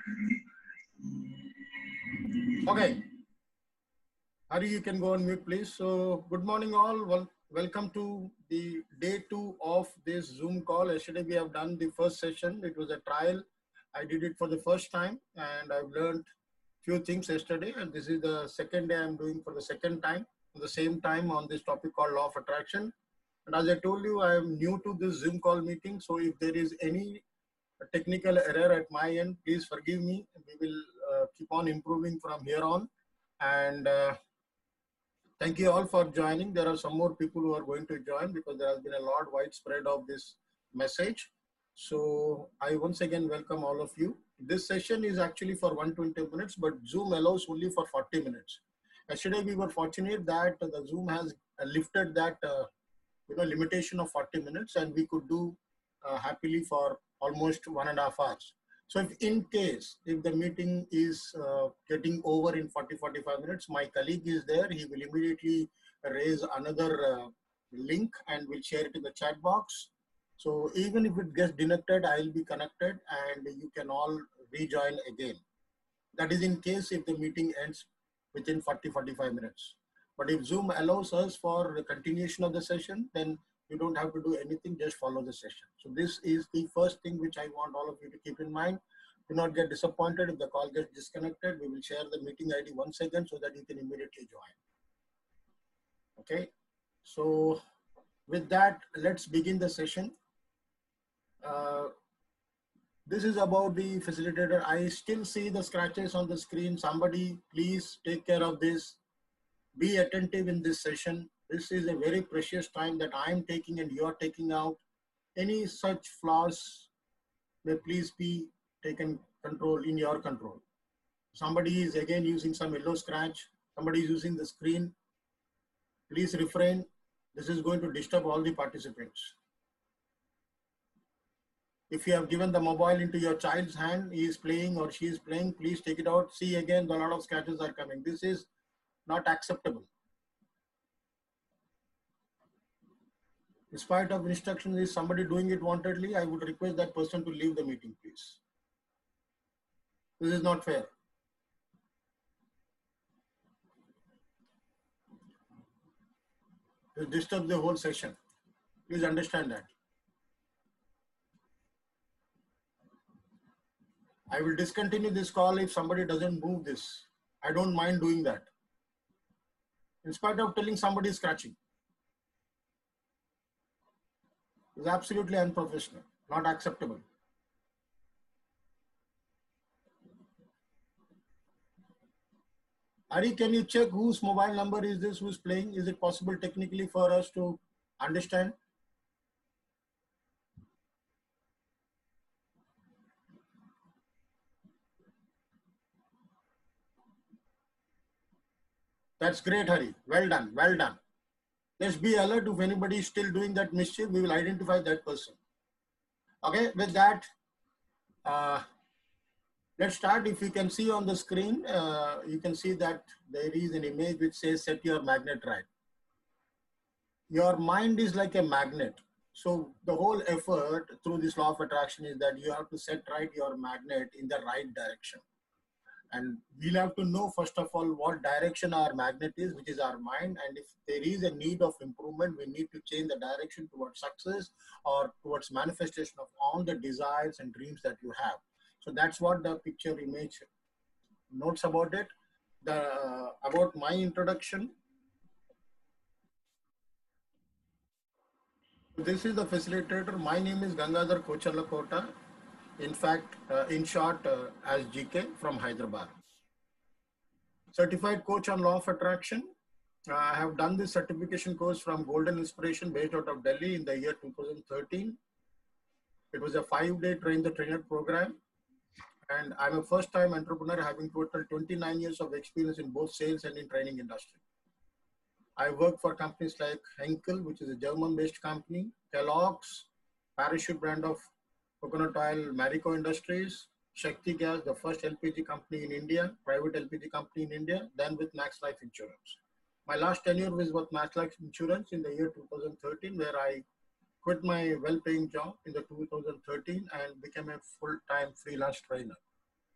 Okay. Hari, you can go on mute, please. So, good morning, all. Welcome to the day 2 of this Zoom call. Yesterday, we have done the first session. It was a trial. I did it for the first time, and I've learned few things yesterday. And this is the second day I'm doing for the second time, at the same time on this topic called Law of Attraction. And as I told you, I am new to this Zoom call meeting. So, if there is any technical error at my end, please forgive me. We will keep on improving from here on. And thank you all for joining. There are some more people who are going to join because there has been a lot widespread of this message. So I once again welcome all of you. This session is actually for 120 minutes, but Zoom allows only for 40 minutes. Yesterday we were fortunate that the Zoom has lifted that limitation of 40 minutes, and we could do happily for almost 1.5 hours. So if in case, if the meeting is getting over in 40-45 minutes, my colleague is there. He will immediately raise another link and will share it in the chat box. So even if it gets disconnected, I'll be connected and you can all rejoin again. That is in case if the meeting ends within 40-45 minutes. But if Zoom allows us for the continuation of the session, then you don't have to do anything, just follow the session. So this is the first thing which I want all of you to keep in mind. Do not get disappointed if the call gets disconnected. We will share the meeting ID once again so that you can immediately join. Okay, so with that, let's begin the session. This is about the facilitator. I still see the scratches on the screen. Somebody please take care of this. Be attentive in this session. This is a very precious time that I am taking and you are taking out. Any such flaws may please be taken control in your control. Somebody is again using some yellow scratch. Somebody is using the screen. Please refrain. This is going to disturb all the participants. If you have given the mobile into your child's hand, he is playing or she is playing, please take it out. See again, a lot of scratches are coming. This is not acceptable. In spite of instructions, is somebody doing it wantedly, I would request that person to leave the meeting, please. This is not fair. It disturbs the whole session. Please understand that. I will discontinue this call if somebody doesn't move this. I don't mind doing that. In spite of telling somebody is scratching. It's absolutely unprofessional, not acceptable. Ari, can you check whose mobile number is this, who's playing? Is it possible technically for us to understand? That's great, Hari. Well done, well done. Let's be alert. If anybody is still doing that mischief, we will identify that person. Okay, with that, let's start. If you can see on the screen, you can see that there is an image which says set your magnet right. Your mind is like a magnet. So the whole effort through this law of attraction is that you have to set right your magnet in the right direction. And we'll have to know, first of all, what direction our magnet is, which is our mind. And if there is a need of improvement, we need to change the direction towards success or towards manifestation of all the desires and dreams that you have. So that's what the picture image notes about it. About my introduction. This is the facilitator. My name is Gangadhar Kocharlakota. In fact, in short, as GK from Hyderabad. Certified coach on law of attraction. I have done this certification course from Golden Inspiration based out of Delhi in the year 2013. It was a 5-day train the trainer program. And I'm a first-time entrepreneur having total 29 years of experience in both sales and in training industry. I work for companies like Henkel, which is a German-based company, Kellogg's, Parachute brand of coconut oil, Marico Industries, Shakti Gas, the first LPG company in India, private LPG company in India, then with Max Life Insurance. My last tenure was with Max Life Insurance in the year 2013, where I quit my well-paying job in the 2013 and became a full-time freelance trainer.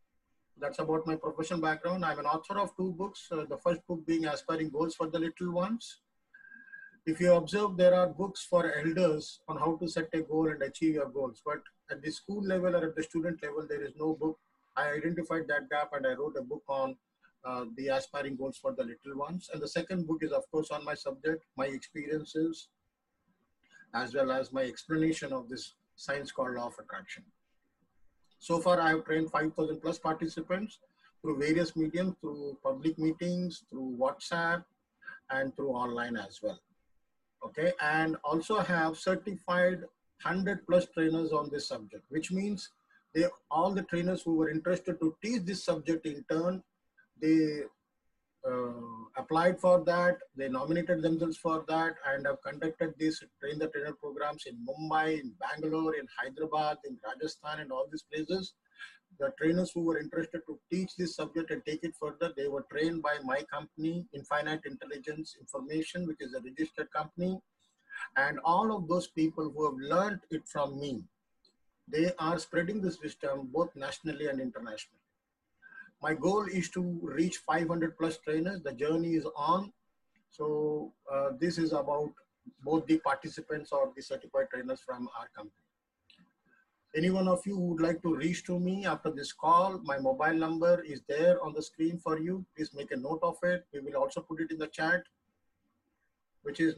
That's about my professional background. I'm an author of 2 books. The first book being Aspiring Goals for the Little Ones. If you observe, there are books for elders on how to set a goal and achieve your goals. But at the school level or at the student level, there is no book. I identified that gap and I wrote a book on the aspiring goals for the little ones. And the second book is, of course, on my subject, my experiences, as well as my explanation of this science called law of attraction. So far, I have trained 5,000 plus participants through various mediums, through public meetings, through WhatsApp, and through online as well. Okay, and also have certified 100 plus trainers on this subject, which means all the trainers who were interested to teach this subject in turn, they applied for that, they nominated themselves for that, and have conducted these train the trainer programs in Mumbai, in Bangalore, in Hyderabad, in Rajasthan, and all these places. The trainers who were interested to teach this subject and take it further, they were trained by my company, Infinite Intelligence Information, which is a registered company. And all of those people who have learned it from me, they are spreading this wisdom both nationally and internationally. My goal is to reach 500 plus trainers. The journey is on. So this is about both the participants or the certified trainers from our company. Any one of you who would like to reach to me after this call, my mobile number is there on the screen for you. Please make a note of it. We will also put it in the chat, which is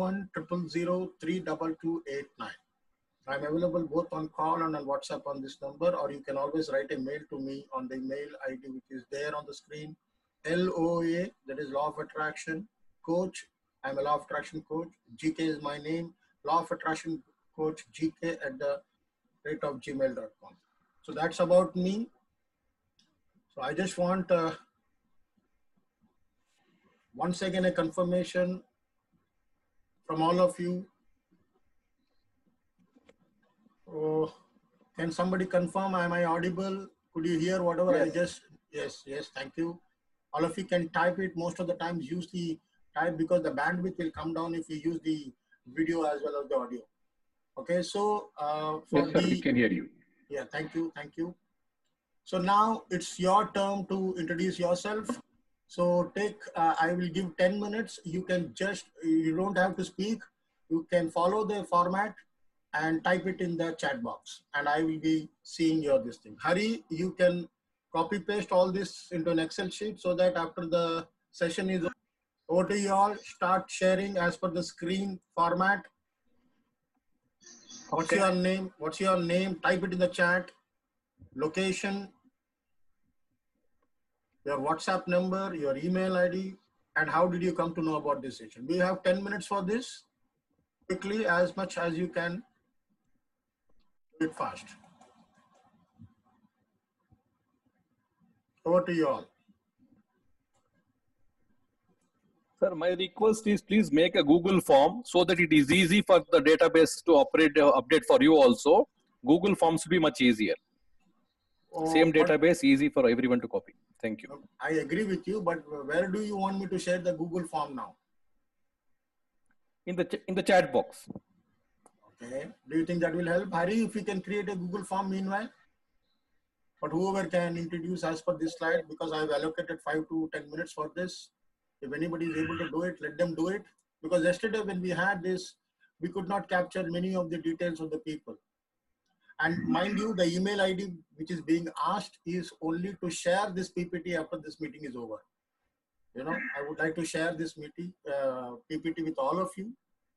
9100032289. I'm available both on call and on WhatsApp on this number, or you can always write a mail to me on the mail ID, which is there on the screen. LOA, that is Law of Attraction Coach. I'm a Law of Attraction Coach. GK is my name. Law of Attraction Coach GK at the rate of gmail.com. So that's about me. So I just want once again a confirmation from all of you. Oh, can somebody confirm? Am I audible? Could you hear whatever yes. I just? Yes, yes. Thank you. All of you can type it. Most of the times, use the type because the bandwidth will come down if you use the video as well as the audio. Okay, so for yes, sir, we can hear you. Yeah, thank you, thank you. So now it's your turn to introduce yourself. So I will give 10 minutes. You can you don't have to speak. You can follow the format and type it in the chat box. And I will be seeing this thing. Hari, you can copy paste all this into an Excel sheet so that after the session is over to you all, start sharing as per the screen format. Okay. What's your name? What's your name? Type it in the chat. Location, your WhatsApp number, your email ID, and how did you come to know about this session? We have 10 minutes for this. Quickly, as much as you can, do it fast. Over to you all. Sir, my request is please make a Google form so that it is easy for the database to update for you also. Google Forms will be much easier. Same database, easy for everyone to copy. Thank you. I agree with you, but where do you want me to share the Google form now? In the chat box. Okay. Do you think that will help? Hari, if you can create a Google form meanwhile? But whoever can introduce as per this slide, because I have allocated 5 to 10 minutes for this. If anybody is able to do it, let them do it. Because yesterday when we had this, we could not capture many of the details of the people. And mind you, the email ID which is being asked is only to share this PPT after this meeting is over. You know, I would like to share this PPT with all of you.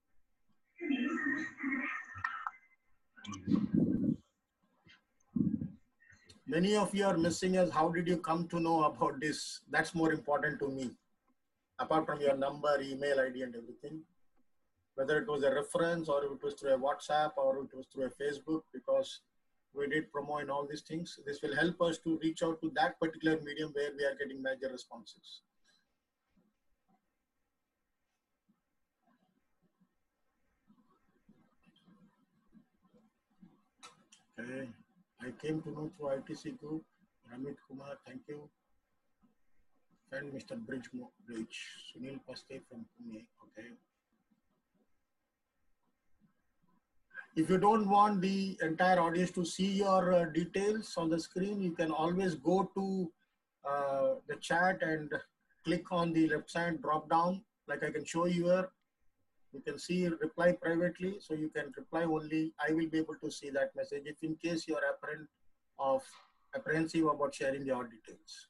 Many of you are missing us. How did you come to know about this? That's more important to me. Apart from your number, email ID and everything. Whether it was a reference or it was through a WhatsApp or it was through a Facebook, because we did promo and all these things. This will help us to reach out to that particular medium where we are getting major responses. Okay. I came to know through ITC Group. Ramit Kumar, thank you. And Mr. Bridge, Sunil Paste from Pune. Okay. If you don't want the entire audience to see your details on the screen, you can always go to the chat and click on the left side drop down, like I can show you here. You can see reply privately, so you can reply only. I will be able to see that message if in case you are apprehensive about sharing your details.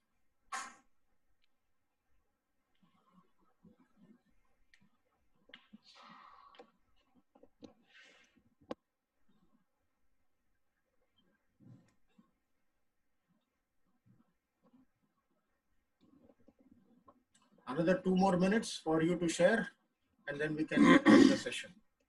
Another 2 more minutes for you to share, and then we can get on the session.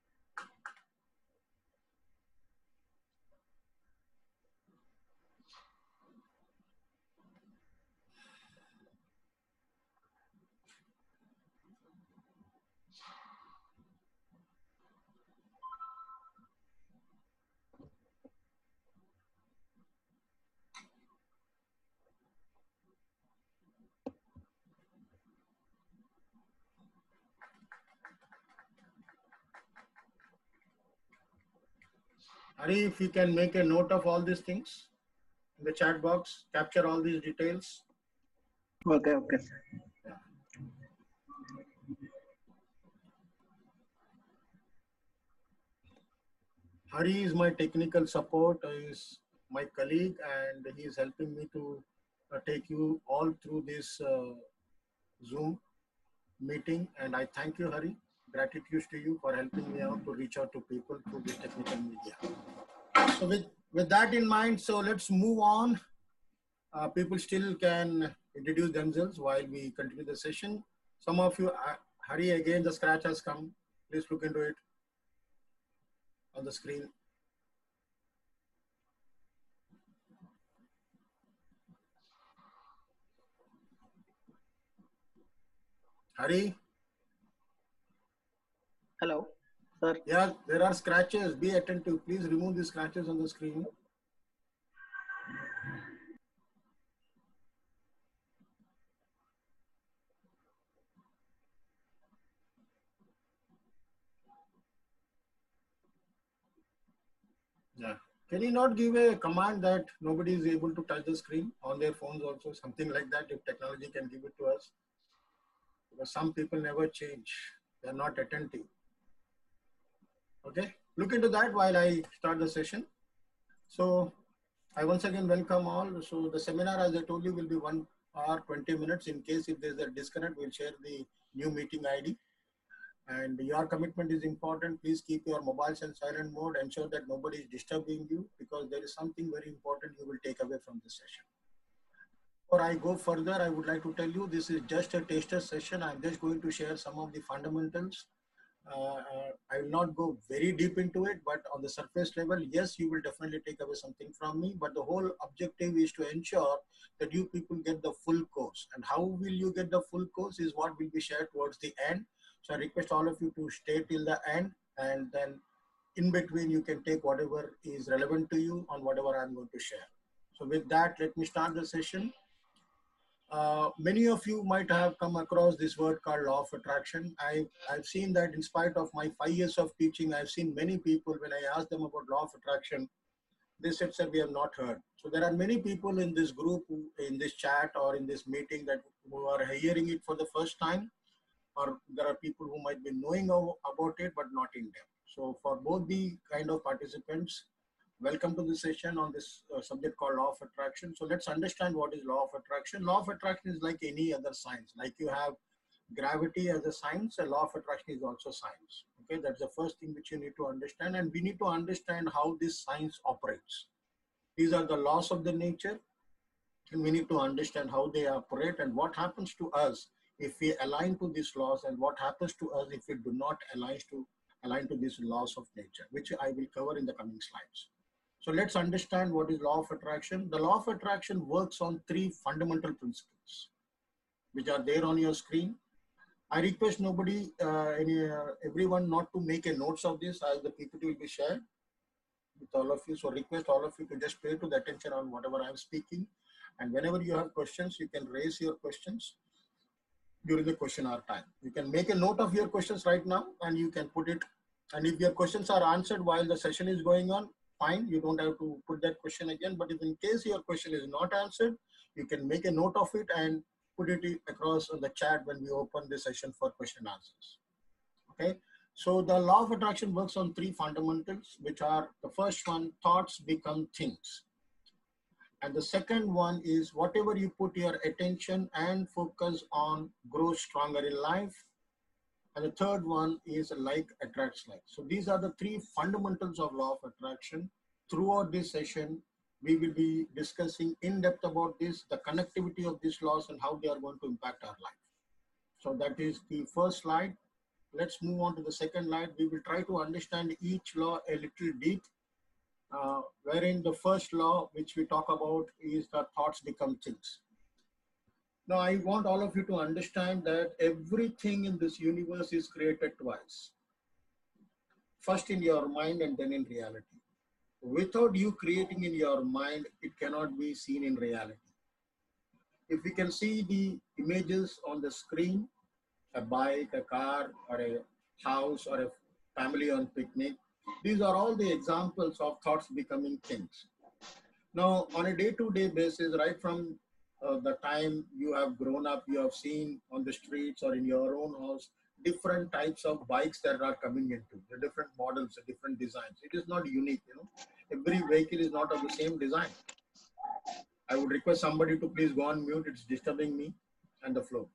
Hari, if you can make a note of all these things in the chat box, capture all these details. Okay, okay. Yeah. Hari is my technical support, is my colleague, and he is helping me to take you all through this Zoom meeting. And I thank you, Hari. Gratitude to you for helping me out to reach out to people through this technical media. So with that in mind, so let's move on. People still can introduce themselves while we continue the session. Some of you, Hari, again, the scratch has come. Please look into it on the screen. Hari? Hello, sir. Yeah, there are scratches. Be attentive. Please remove the scratches on the screen. Yeah. Can you not give a command that nobody is able to touch the screen on their phones also? Something like that, if technology can give it to us. Because some people never change. They are not attentive. Okay. Look into that while I start the session. So I once again welcome all. So the seminar, as I told you, will be 1 hour 20 minutes. In case if there's a disconnect, we'll share the new meeting ID. And your commitment is important. Please keep your mobiles in silent mode. Ensure that nobody is disturbing you, because there is something very important you will take away from this session. Before I go further, I would like to tell you this is just a taster session. I'm just going to share some of the fundamentals. I will not go very deep into it, but on the surface level, yes, you will definitely take away something from me. But the whole objective is to ensure that you people get the full course. And how will you get the full course is what will be shared towards the end. So I request all of you to stay till the end, and then in between you can take whatever is relevant to you on whatever I'm going to share. So with that, let me start the session. Many of you might have come across this word called law of attraction. I've seen that in spite of my 5 years of teaching, I've seen many people, when I ask them about law of attraction, they said, sir, we have not heard. So there are many people in this group, in this chat or in this meeting, that who are hearing it for the first time, or there are people who might be knowing about it, but not in depth. So for both the kind of participants, welcome to the session on this subject called law of attraction. So let's understand what is law of attraction. Law of attraction is like any other science. Like you have gravity as a science, a law of attraction is also science. Okay, that's the first thing which you need to understand. And we need to understand how this science operates. These are the laws of the nature. And we need to understand how they operate and what happens to us if we align to these laws, and what happens to us if we do not align to these laws of nature, which I will cover in the coming slides. So let's understand what is law of attraction. The law of attraction works on 3 fundamental principles, which are there on your screen. I request everyone not to make a notes of this, as the PPT will be shared with all of you. So request all of you to just pay to the attention on whatever I'm speaking. And whenever you have questions, you can raise your questions during the question hour time. You can make a note of your questions right now, and you can put it And if your questions are answered while the session is going on, fine, you don't have to put that question again. But if in case your question is not answered, you can make a note of it and put it across on the chat when we open the session for question answers. Okay. So the law of attraction works on three fundamentals, which are the first one, thoughts become things. And the second one is whatever you put your attention and focus on grows stronger in life. And the third one is like attracts like. So these are the three fundamentals of law of attraction. Throughout this session, we will be discussing in depth about this, the connectivity of these laws and how they are going to impact our life. So that is the first slide. Let's move on to the second slide. We will try to understand each law a little deep, wherein the first law which we talk about is that thoughts become things. Now, I want all of you to understand that everything in this universe is created twice. First in your mind and then in reality. Without you creating in your mind, it cannot be seen in reality. If we can see the images on the screen, a bike, a car, or a house, or a family on picnic, these are all the examples of thoughts becoming things. Now, on a day-to-day basis, right from the time you have grown up, you have seen on the streets or in your own house, different types of bikes that are coming into, the different models, the different designs. It is not unique, you know. Every vehicle is not of the same design. I would request somebody to please go on mute. It's disturbing me and the flow.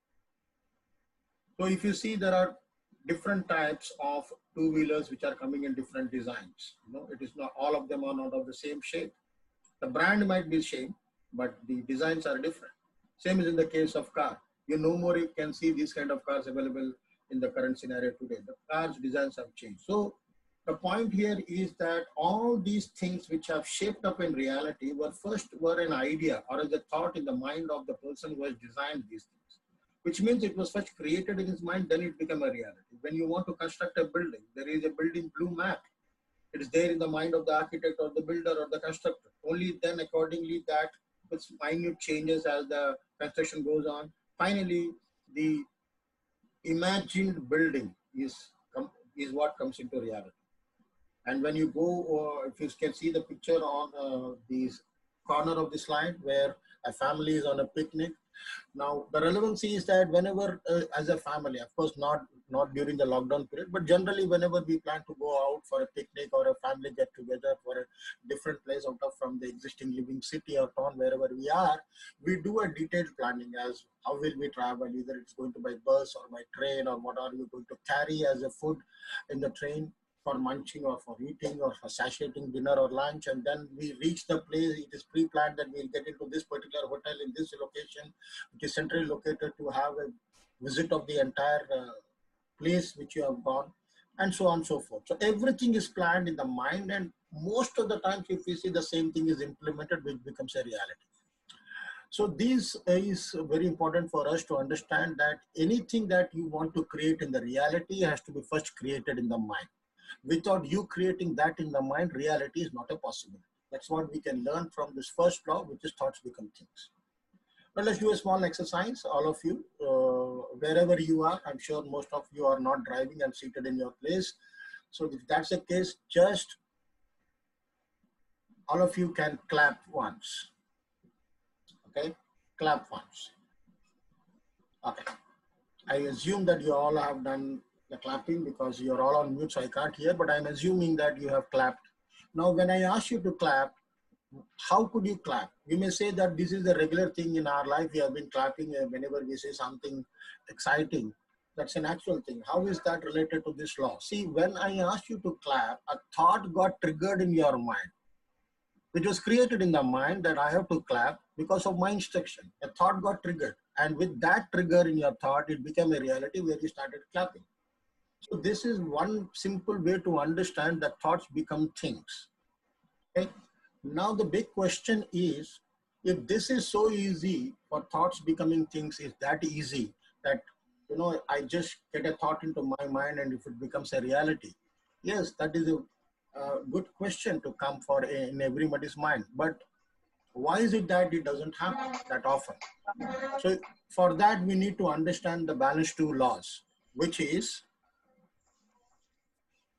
So if you see, there are different types of two-wheelers which are coming in different designs. You know, it is not, all of them are not of the same shape. The brand might be same, but the designs are different. Same is in the case of car. You no more you can see these kind of cars available in the current scenario today. The cars designs have changed. So the point here is that all these things which have shaped up in reality were an idea or as a thought in the mind of the person who has designed these things, which means it was first created in his mind, then it became a reality. When you want to construct a building, there is a building blue map. It is there in the mind of the architect or the builder or the constructor. Only then accordingly that with minute changes as the construction goes on, finally the imagined building is what comes into reality. And when you go, if you can see the picture on the corner of the slide where a family is on a picnic. Now, the relevancy is that whenever, as a family, of course, not during the lockdown period, but generally whenever we plan to go out for a picnic or a family get together for a different place out of from the existing living city or town, wherever we are, we do a detailed planning as how will we travel, either it's going to by bus or by train, or what are we going to carry as a food in the train for munching or for eating or for satiating dinner or lunch. And then we reach the place, it is pre-planned that we'll get into this particular hotel in this location, which is centrally located to have a visit of the entire place which you have gone, and so on and so forth. So everything is planned in the mind, and most of the times if we see the same thing is implemented, which becomes a reality. So this is very important for us to understand that anything that you want to create in the reality has to be first created in the mind. Without you creating that in the mind, reality is not a possibility. That's what we can learn from this first law, which is thoughts become things. Well, let's do a small exercise, all of you, wherever you are. I'm sure most of you are not driving and seated in your place. So if that's the case, just all of you can clap once. Okay, clap once. Okay. I assume that you all have done the clapping because you're all on mute, so I can't hear, but I'm assuming that you have clapped. Now, when I ask you to clap, how could you clap? We may say that this is a regular thing in our life. We have been clapping whenever we say something exciting. That's an actual thing. How is that related to this law? See, when I asked you to clap, a thought got triggered in your mind. It was created in the mind that I have to clap because of my instruction. A thought got triggered. And with that trigger in your thought, it became a reality where you started clapping. So this is one simple way to understand that thoughts become things. Okay? Now the big question is, if this is so easy for thoughts becoming things, is that easy that, you know, I just get a thought into my mind and if it becomes a reality? Yes, that is a good question to come for in everybody's mind. But why is it that it doesn't happen that often? So for that, we need to understand the balance two laws, which is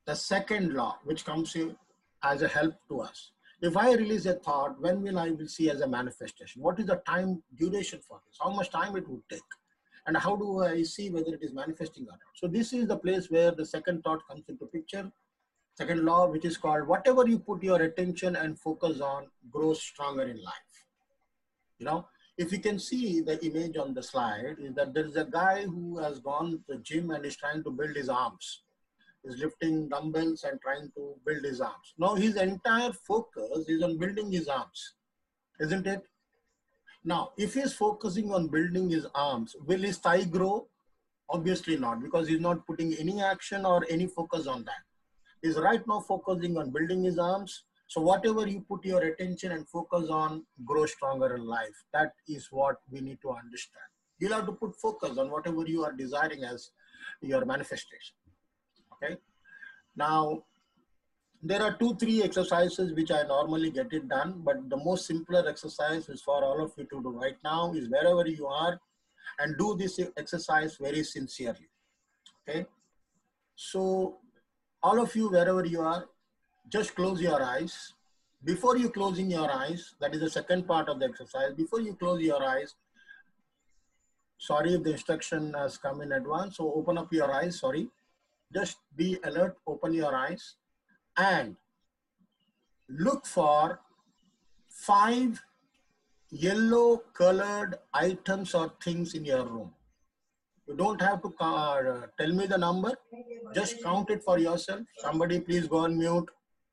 the second law, which comes in as a help to us. If I release a thought, when will I will see as a manifestation? What is the time duration for this? How much time it would take? And how do I see whether it is manifesting or not? So this is the place where the second thought comes into picture. Second law, which is called whatever you put your attention and focus on grows stronger in life. You know, if you can see the image on the slide, is that there is a guy who has gone to the gym and is trying to build his arms. He's lifting dumbbells and trying to build his arms. Now his entire focus is on building his arms, isn't it? Now, if he's focusing on building his arms, will his thigh grow? Obviously not, because he's not putting any action or any focus on that. He's right now focusing on building his arms. So whatever you put your attention and focus on grows stronger in life. That is what we need to understand. You'll have to put focus on whatever you are desiring as your manifestation. Okay. Now, there are 2-3 exercises which I normally get it done, but the most simpler exercise is for all of you to do right now is wherever you are and do this exercise very sincerely. Okay. So all of you, wherever you are, just close your eyes. Before you closing your eyes, that is the second part of the exercise. Before you close your eyes, sorry if the instruction has come in advance, so open up your eyes, sorry. Just be alert, open your eyes and look for 5 yellow colored items or things in your room. You don't have to tell me the number, just count it for yourself. Somebody please go on mute.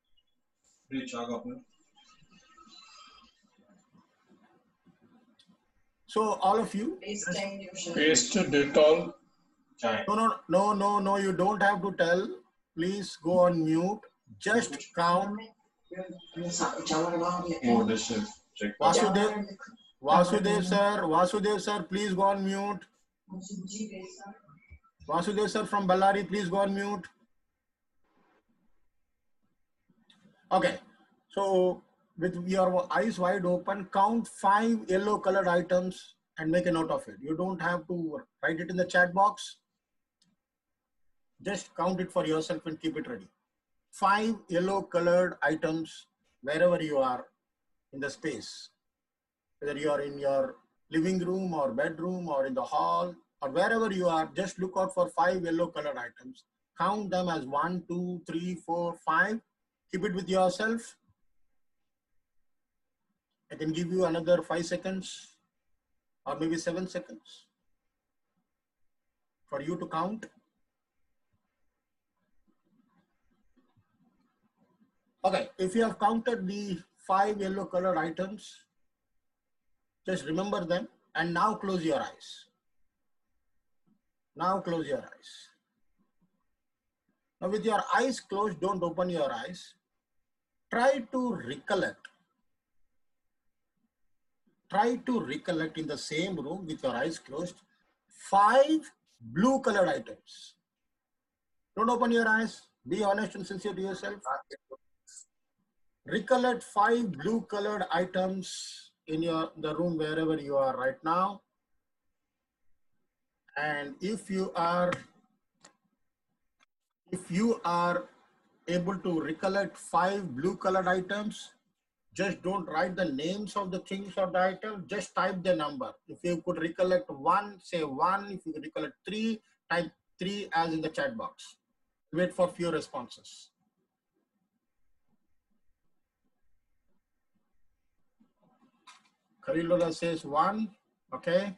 So all of you, Paste, Dettol. No, you don't have to tell. Please go on mute. Just count. Oh, this is check. Vasudev sir, please go on mute. Vasudev sir from Ballari, please go on mute. Okay, so with your eyes wide open, count 5 yellow colored items and make a note of it. You don't have to write it in the chat box. Just count it for yourself and keep it ready. 5 yellow colored items wherever you are in the space. Whether you are in your living room or bedroom or in the hall or wherever you are, just look out for 5 yellow colored items. Count them as 1, 2, 3, 4, 5. Keep it with yourself. I can give you another 5 seconds or maybe 7 seconds for you to count. Okay, if you have counted the 5 yellow colored items, just remember them and now close your eyes. Now close your eyes. Now with your eyes closed, don't open your eyes. Try to recollect. Try to recollect in the same room with your eyes closed 5 blue colored items. Don't open your eyes. Be honest and sincere to yourself. Recollect 5 blue colored items in the room wherever you are right now. And if you are able to recollect 5 blue colored items, just don't write the names of the things or the item, just type the number. If you could recollect 1, say 1. If you could recollect 3, type 3 as in the chat box. Wait for few responses. Khalilullah says 1, okay.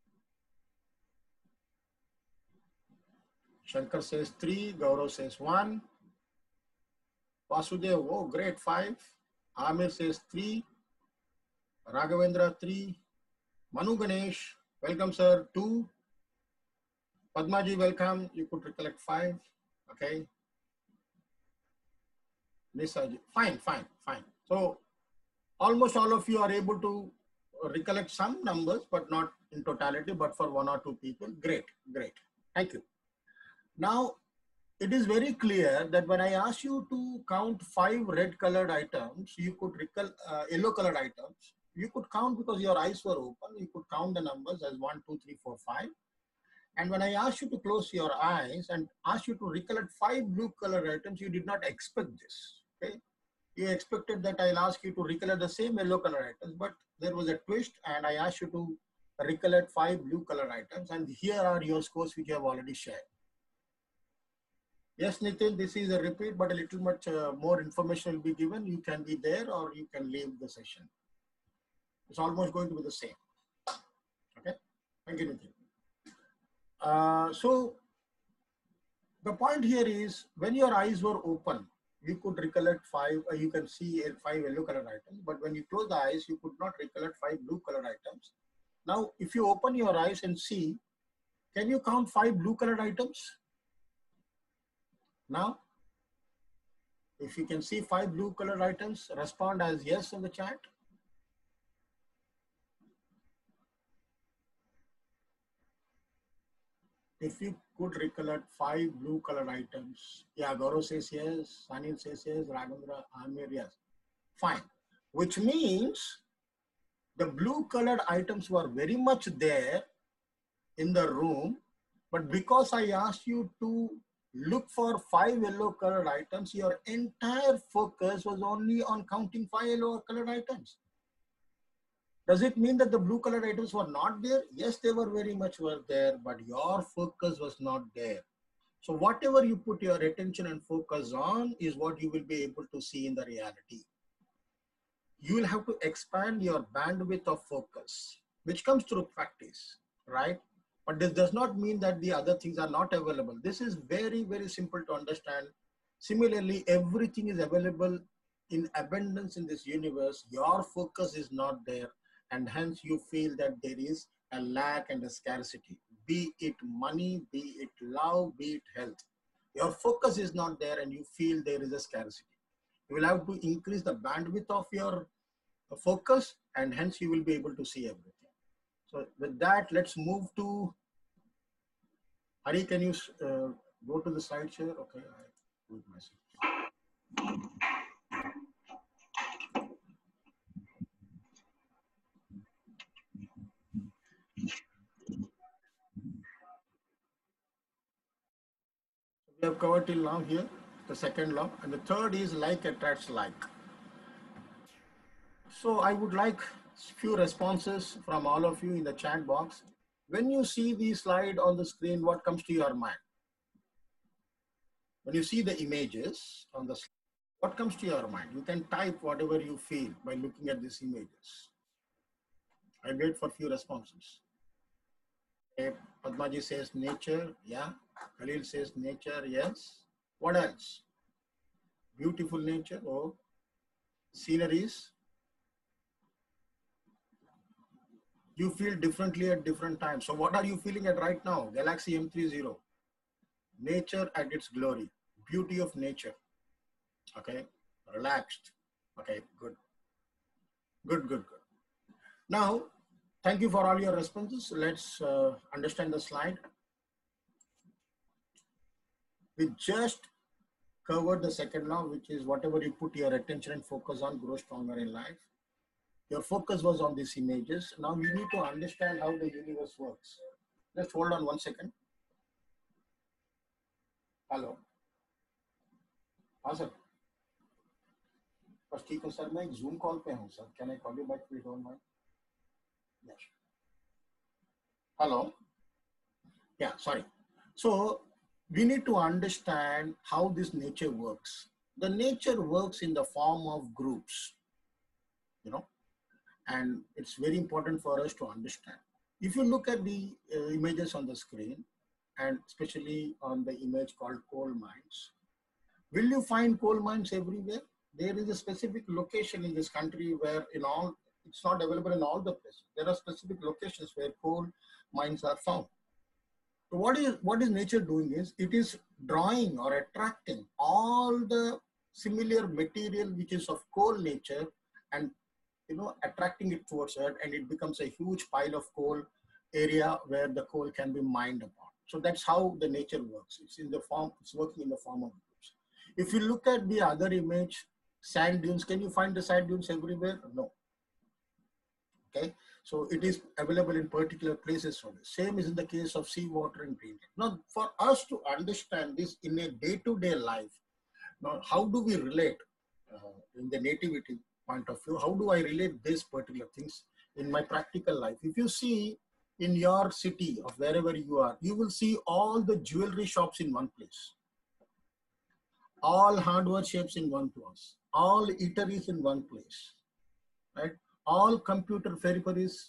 Shankar says 3, Gaurav says 1. Vasudev, oh great, 5. Amir says 3. Raghavendra 3. Manu Ganesh, welcome sir, 2. Padmaji, welcome, you could recollect 5, okay. Nisaji, fine. So almost all of you are able to recollect some numbers, but not in totality, but for 1 or 2 people. Great. Thank you. Now, it is very clear that when I ask you to count 5 red colored items, you could recall yellow colored items. You could count because your eyes were open. You could count the numbers as 1, 2, 3, 4, 5. And when I asked you to close your eyes and asked you to recollect 5 blue color items, you did not expect this. Okay, you expected that I'll ask you to recollect the same yellow color items, but there was a twist, and I asked you to recollect 5 blue color items, and here are your scores which you have already shared. Yes, Nitin, this is a repeat, but a little much more information will be given. You can be there or you can leave the session. It's almost going to be the same. Okay, thank you, Nitin. So the point here is when your eyes were open, you could recollect 5, you can see 5 yellow color items, but when you close the eyes, you could not recollect 5 blue color items. Now, if you open your eyes and see, can you count 5 blue colored items? Now, if you can see 5 blue colored items, respond as yes in the chat. If you could recollect 5 blue colored items, yeah, Gaurav says yes, Sanil says yes, Raghavendra, Amir, yes. Fine. Which means the blue colored items were very much there in the room, but because I asked you to look for 5 yellow colored items, your entire focus was only on counting 5 yellow colored items. Does it mean that the blue colored items were not there? Yes, they were very much were there, but your focus was not there. So whatever you put your attention and focus on is what you will be able to see in the reality. You will have to expand your bandwidth of focus, which comes through practice, right? But this does not mean that the other things are not available. This is very, very simple to understand. Similarly, everything is available in abundance in this universe. Your focus is not there, and hence you feel that there is a lack and a scarcity, be it money, be it love, be it health. Your focus is not there and you feel there is a scarcity. You will have to increase the bandwidth of your focus, and hence you will be able to see everything. So with that, let's move to Hari. Can you go to the slide share? Okay, I do it myself. We have covered till now here the second law, and the third is like attracts like. So I would like few responses from all of you in the chat box. When you see the slide on the screen, what comes to your mind? When you see the images on the slide, what comes to your mind? You can type whatever you feel by looking at these images. I wait for few responses. Okay, Padmaji says nature, yeah. Khalil says nature, yes. What else? Beautiful nature or sceneries. You feel differently at different times. So what are you feeling at right now? Galaxy M30. Nature at its glory. Beauty of nature. Okay, relaxed. Okay, good. Good, good, good. Now, thank you for all your responses. Let's understand the slide. We just covered the second law, which is whatever you put your attention and focus on grows stronger in life. Your focus was on these images. Now you need to understand how the universe works. Just hold on 1 second. Hello. हाँ sir. बस ठीक है sir, मैं एक Zoom call पे हूँ sir. Can I call you back if you don't mind? Yes. Hello. Yeah, sorry. So we need to understand how this nature works. The nature works in the form of groups, you know, and it's very important for us to understand. If you look at the images on the screen, and especially on the image called coal mines, will you find coal mines everywhere? There is a specific location in this country where it's not available in all the places. There are specific locations where coal mines are found. So what is nature doing is it is drawing or attracting all the similar material which is of coal nature and attracting it towards Earth, and it becomes a huge pile of coal area where the coal can be mined upon. So that's how the nature works. It's working in the form of groups. If you look at the other image, sand dunes, can you find the sand dunes everywhere? No. Okay. So it is available in particular places only. Same is in the case of seawater and green. Now, for us to understand this in a day-to-day life, now how do we relate in the nativity point of view? How do I relate these particular things in my practical life? If you see in your city or wherever you are, you will see all the jewelry shops in one place, all hardware shops in one place, all eateries in one place, right? All computer peripheries,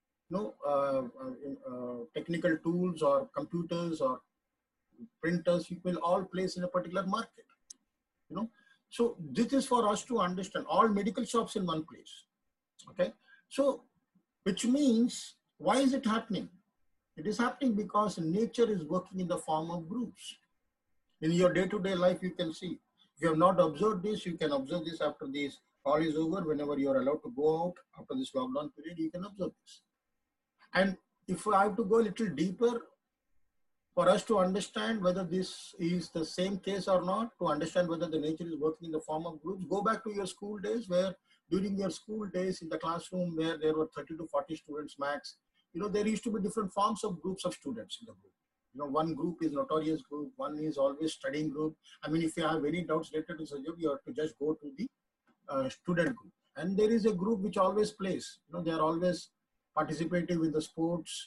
technical tools or computers or printers, you will all place in a particular market, So this is for us to understand, all medical shops in one place, okay? So, which means, why is it happening? It is happening because nature is working in the form of groups. In your day-to-day life, you can see. If you have not observed this, you can observe this after this call is over. Whenever you are allowed to go out after this lockdown period, you can observe this. And if I have to go a little deeper, for us to understand whether this is the same case or not, to understand whether the nature is working in the form of groups, go back to your school days, where during your school days in the classroom where there were 30 to 40 students max, there used to be different forms of groups of students in the group. One group is notorious group, one is always studying group. I mean, if you have any doubts related to subject, you have to just go to the student group. And there is a group which always plays, they are always participating with the sports,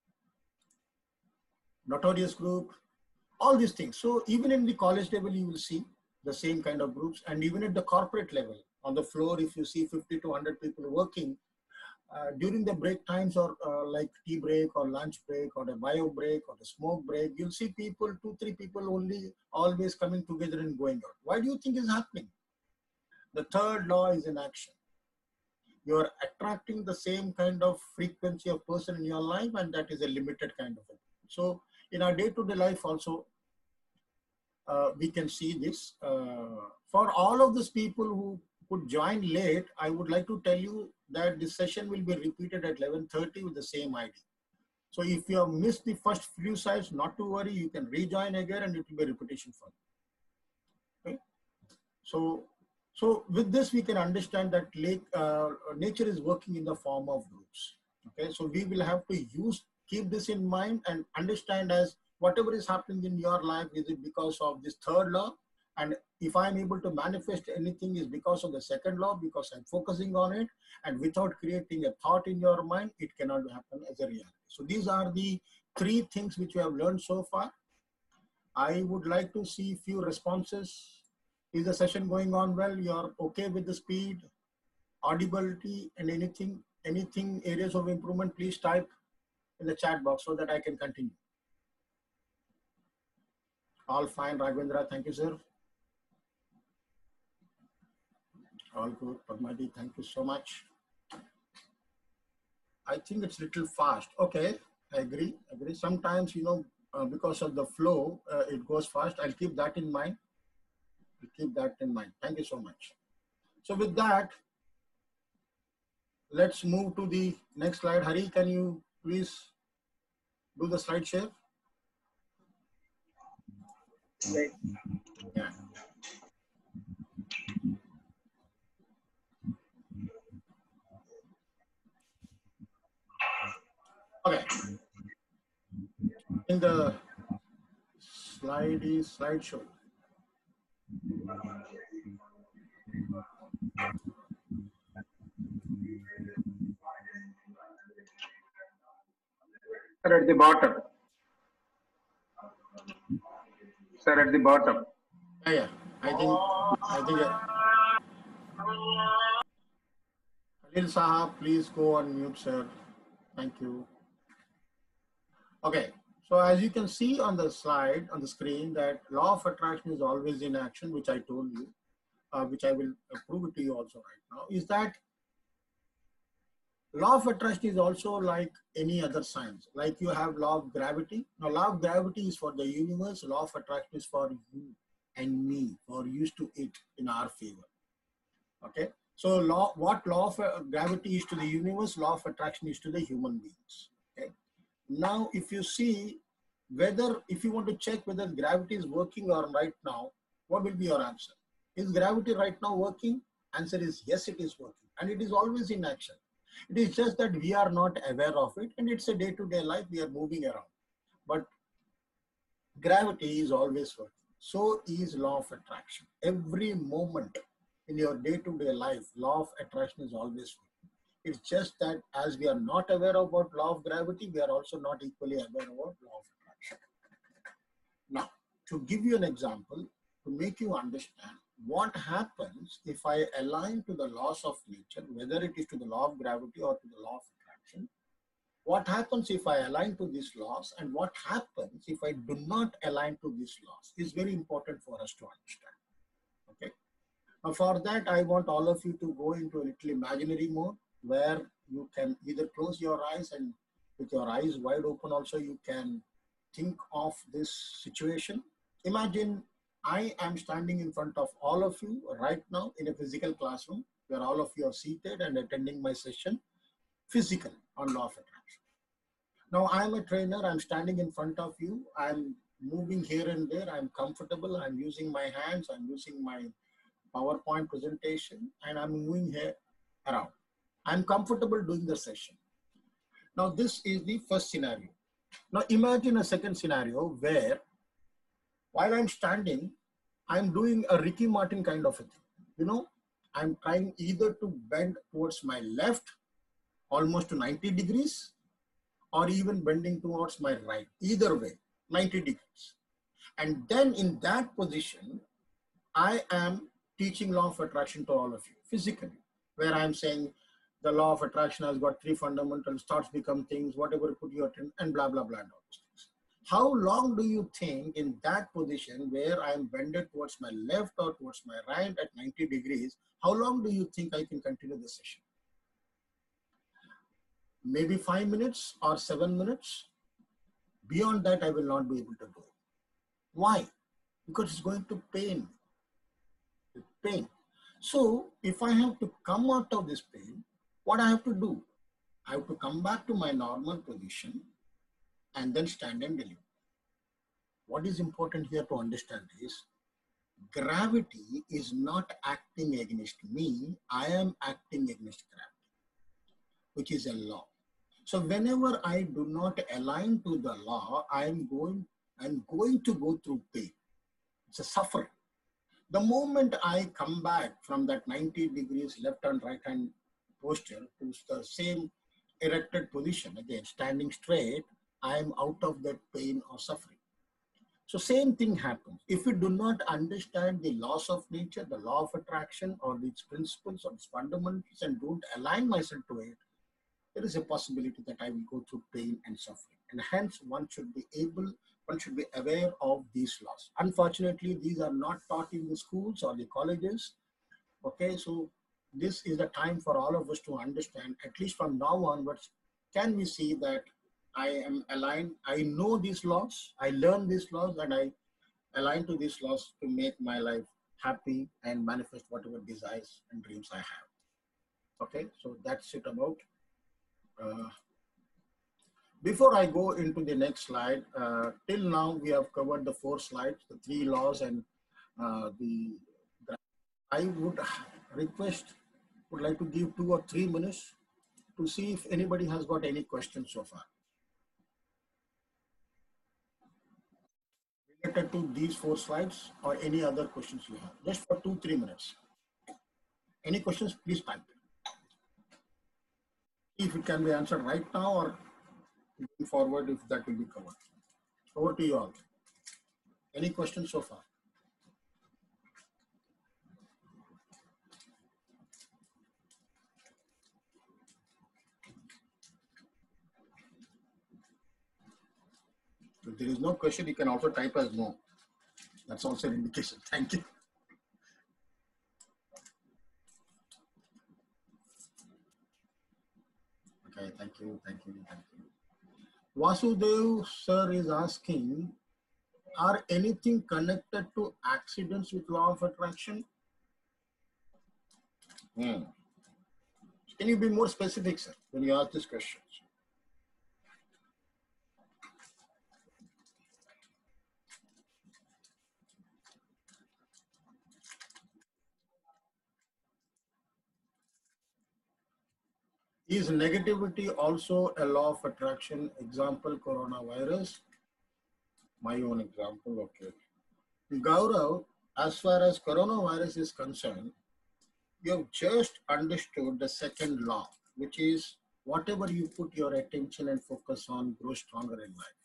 notorious group, all these things. So even in the college level, you will see the same kind of groups. And even at the corporate level, on the floor, if you see 50 to 100 people working, during the break times or like tea break or lunch break or the bio break or the smoke break, you'll see people, 2-3 people only, always coming together and going out. Why do you think is happening? The third law is in action. You are attracting the same kind of frequency of person in your life, and that is a limited kind of it. So in our day-to-day life also, we can see this. For all of these people who could join late, I would like to tell you that this session will be repeated at 11:30 with the same ID. So if you have missed the first few slides, not to worry, you can rejoin again and it will be a repetition for you. Okay? So with this, we can understand that nature is working in the form of groups. Okay, so we will have to keep this in mind and understand as whatever is happening in your life, is it because of this third law? And if I'm able to manifest anything is because of the second law, because I'm focusing on it, and without creating a thought in your mind, it cannot happen as a reality. So these are the 3 things which we have learned so far. I would like to see few responses. Is the session going on well? You're okay with the speed, audibility, and anything areas of improvement, please type in the chat box so that I can continue. All fine, Raghavendra, thank you, sir. All good, Padmadi, thank you so much. I think it's a little fast. Okay, I agree. Sometimes, because of the flow, it goes fast. I'll keep that in mind. Thank you so much. So with that, let's move to the next slide. Hari, can you please do the slide share? Right. Yeah. Okay. In the slideshow. Sir, at the bottom. Sir, at the bottom. Yeah. I think. Khalil Sahab, please go on mute, sir. Thank you. Okay. So as you can see on the slide, on the screen, that law of attraction is always in action, which I told you, which I will prove it to you also right now, is that law of attraction is also like any other science. Like you have law of gravity. Now, law of gravity is for the universe. Law of attraction is for you and me, for used to it in our favor. Okay. So what law of gravity is to the universe, law of attraction is to the human beings. Okay. Now, if you see if you want to check whether gravity is working or right now, what will be your answer? Is gravity right now working? Answer is yes, it is working, and it is always in action. It is just that we are not aware of it, and it's a day-to-day life, we are moving around. But gravity is always working. So is law of attraction. Every moment in your day-to-day life, law of attraction is always working. It's just that as we are not aware about law of gravity, we are also not equally aware about law of attraction. Now, to give you an example, to make you understand what happens if I align to the laws of nature, whether it is to the law of gravity or to the law of attraction, what happens if I align to these laws and what happens if I do not align to these laws is very important for us to understand. Okay. Now for that, I want all of you to go into a little imaginary mode where you can either close your eyes, and with your eyes wide open also you can think of this situation. Imagine I am standing in front of all of you right now in a physical classroom where all of you are seated and attending my session physically on law of attraction. Now I am a trainer, I'm standing in front of you, I'm moving here and there, I'm comfortable, I'm using my hands, I'm using my PowerPoint presentation, and I'm moving here around. I'm comfortable doing the session. Now this is the first scenario. Now imagine a second scenario where while I'm standing, I'm doing a Ricky Martin kind of a thing. You know, I'm trying either to bend towards my left almost to 90 degrees or even bending towards my right, either way, 90 degrees. And then in that position, I am teaching law of attraction to all of you physically, where I'm saying the law of attraction has got 3 fundamentals, thoughts become things, whatever you put your attention, and blah, blah, blah, and all those things. How long do you think in that position where I'm bended towards my left or towards my right at 90 degrees, how long do you think I can continue the session? Maybe 5 minutes or 7 minutes. Beyond that, I will not be able to do it. Why? Because it's going to pain. Pain. So if I have to come out of this pain, what I have to do? I have to come back to my normal position and then stand and deliver. What is important here to understand is gravity is not acting against me. I am acting against gravity, which is a law. So whenever I do not align to the law, I'm going to go through pain. It's a suffering. The moment I come back from that 90 degrees left and right hand posture to the same erected position, again standing straight, I am out of that pain or suffering. So same thing happens. If we do not understand the laws of nature, the law of attraction or its principles or its fundamentals, and don't align myself to it, there is a possibility that I will go through pain and suffering. And hence one should be aware of these laws. Unfortunately, these are not taught in the schools or the colleges. Okay, so this is the time for all of us to understand, at least from now onwards, can we see that I am aligned, I know these laws, I learn these laws, and I align to these laws to make my life happy and manifest whatever desires and dreams I have. Okay, so that's it about. Before I go into the next slide, till now we have covered the 4 slides, the 3 laws, and I would like to give 2 or 3 minutes to see if anybody has got any questions so far related to these 4 slides or any other questions you have. Just for 2-3 minutes. Any questions, please type. If it can be answered right now or moving forward, if that will be covered. Over to you all. Any questions so far? If there is no question, you can also type as no. That's also an indication. Thank you. Okay, thank you. Vasudev sir is asking, are anything connected to accidents with law of attraction? Can you be more specific, sir, when you ask this question? Is negativity also a law of attraction? Example, coronavirus. My own example, okay. Gaurav, as far as coronavirus is concerned, you have just understood the second law, which is whatever you put your attention and focus on grows stronger in life.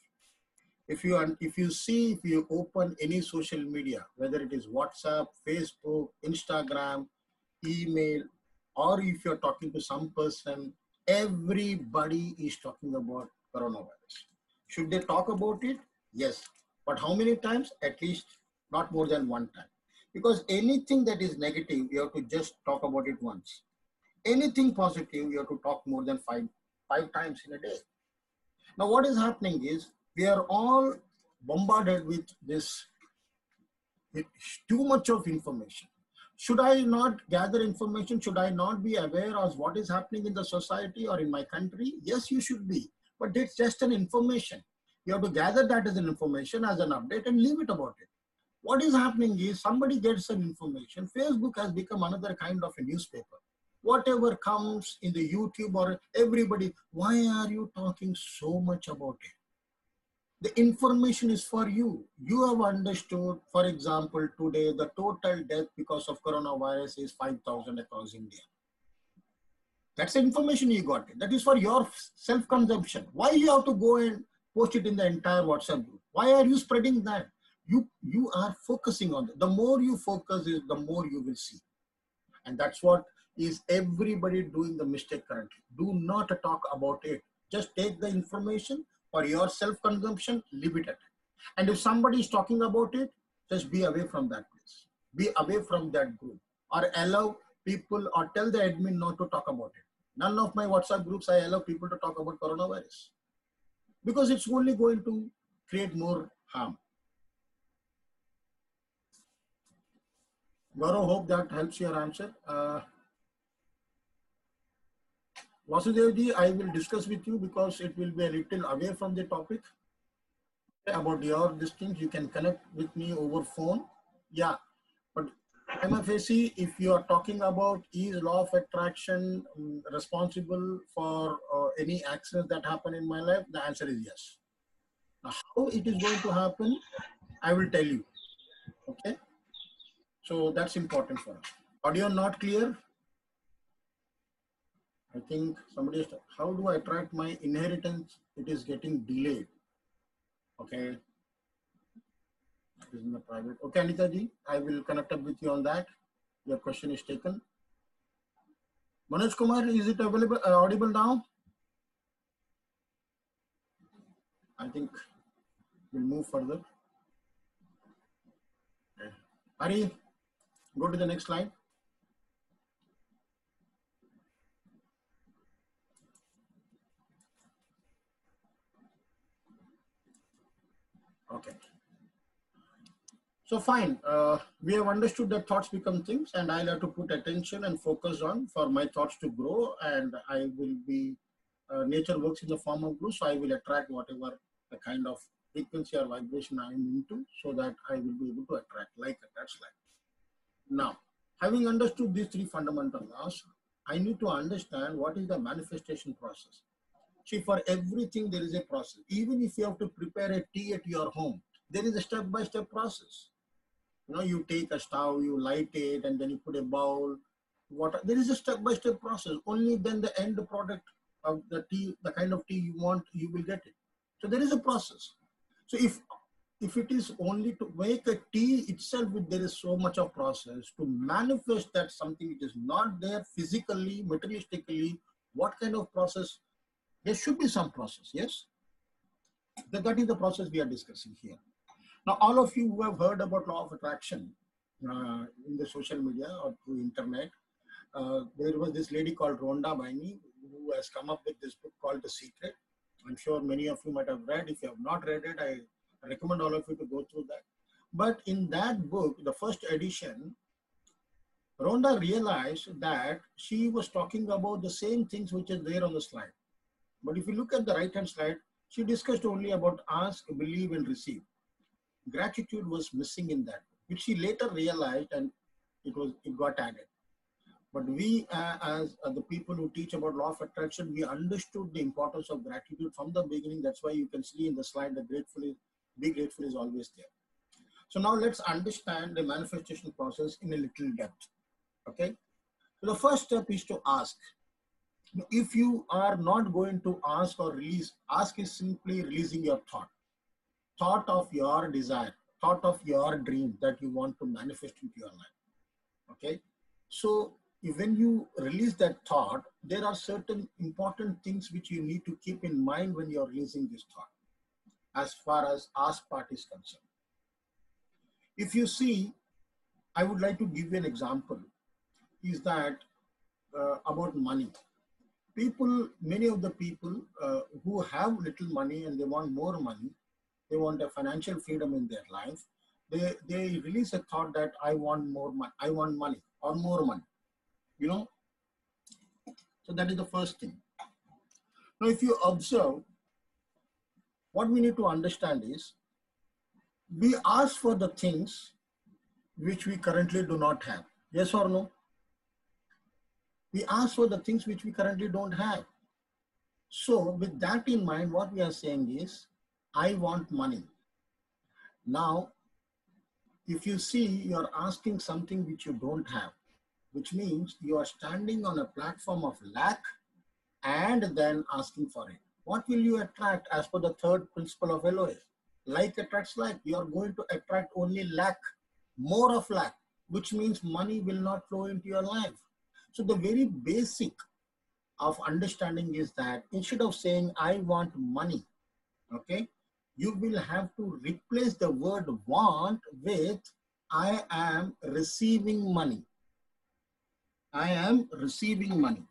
If you open any social media, whether it is WhatsApp, Facebook, Instagram, email, or if you're talking to some person, everybody is talking about coronavirus. Should they talk about it? Yes. But how many times? At least not more than one time. Because anything that is negative, you have to just talk about it once. Anything positive, you have to talk more than five times in a day. Now, what is happening is we are all bombarded with this, with too much of information. Should I not gather information? Should I not be aware of what is happening in the society or in my country? Yes, you should be. But it's just an information. You have to gather that as an information, as an update, and leave it about it. What is happening is somebody gets some information. Facebook has become another kind of a newspaper. Whatever comes in the YouTube or everybody, why are you talking so much about it? The information is for you. You have understood, for example, today the total death because of coronavirus is 5,000 across India. That's the information you got. That is for your self-consumption. Why you have to go and post it in the entire WhatsApp group? Why are you spreading that? You are focusing on it. The more you focus, the more you will see. And that's what is everybody doing the mistake currently. Do not talk about it. Just take the information for your self-consumption, leave it at it. And if somebody is talking about it, just be away from that place. Be away from that group. Or allow people or tell the admin not to talk about it. None of my WhatsApp groups I allow people to talk about coronavirus. Because it's only going to create more harm. Gaurav, hope that helps your answer. Vasudevji, I will discuss with you because it will be a little away from the topic. About your things, you can connect with me over phone. Yeah, but MFAC, if you are talking about is law of attraction responsible for any accidents that happen in my life, the answer is yes. Now, how it is going to happen, I will tell you. Okay, so that's important for us. Audio not clear? I think somebody is, how do I track my inheritance? It is getting delayed. Okay. It is in the private. Okay, Anita ji, I will connect up with you on that. Your question is taken. Manoj Kumar, is it available, audible now? I think we'll move further. Okay. Hari, go to the next slide. Okay. So fine, we have understood that thoughts become things and I'll have to put attention and focus on for my thoughts to grow, and I will be, nature works in the form of growth, so I will attract whatever the kind of frequency or vibration I am into, so that I will be able to attract like attach like. Now, having understood these three fundamental laws, I need to understand what is the manifestation process. See, for everything there is a process. Even if you have to prepare a tea at your home, there is a step-by-step process. You know, you take a stove, you light it, and then you put a bowl, water. There is a step-by-step process. Only then the end product of the tea, the kind of tea you want, you will get it. So there is a process. So if it is only to make a tea itself, there is so much of process. To manifest that something which is not there physically, materialistically, what kind of process? There should be some process, yes? That is the process we are discussing here. Now, all of you who have heard about law of attraction in the social media or through internet, there was this lady called Rhonda Byrne who has come up with this book called The Secret. I'm sure many of you might have read. If you have not read it, I recommend all of you to go through that. But in that book, the first edition, Rhonda realized that she was talking about the same things which is there on the slide. But if you look at the right-hand slide, she discussed only about ask, believe, and receive. Gratitude was missing in that, which she later realized, and it got added. But we, as the people who teach about law of attraction, we understood the importance of gratitude from the beginning. That's why you can see in the slide that be grateful is always there. So now let's understand the manifestation process in a little depth. Okay. So the first step is to ask. If you are not going to ask or release, ask is simply releasing your thought of your desire, thought of your dream that you want to manifest into your life. Okay. So when you release that thought, there are certain important things which you need to keep in mind when you're releasing this thought, as far as ask part is concerned. If you see, I would like to give you an example, is that about money. Many of the people who have little money and they want more money, they want a financial freedom in their life, they release a thought that I want more money, I want money or more money, you know. So that is the first thing. Now, if you observe, what we need to understand is, we ask for the things which we currently do not have. Yes or no? We ask for the things which we currently don't have. So with that in mind, what we are saying is, I want money. Now, if you see, you're asking something which you don't have, which means you are standing on a platform of lack and then asking for it. What will you attract as per the third principle of LOS? Like attracts like. You are going to attract only lack, more of lack, which means money will not flow into your life. So the very basic of understanding is that instead of saying I want money, okay, you will have to replace the word want with I am receiving money. I am receiving money.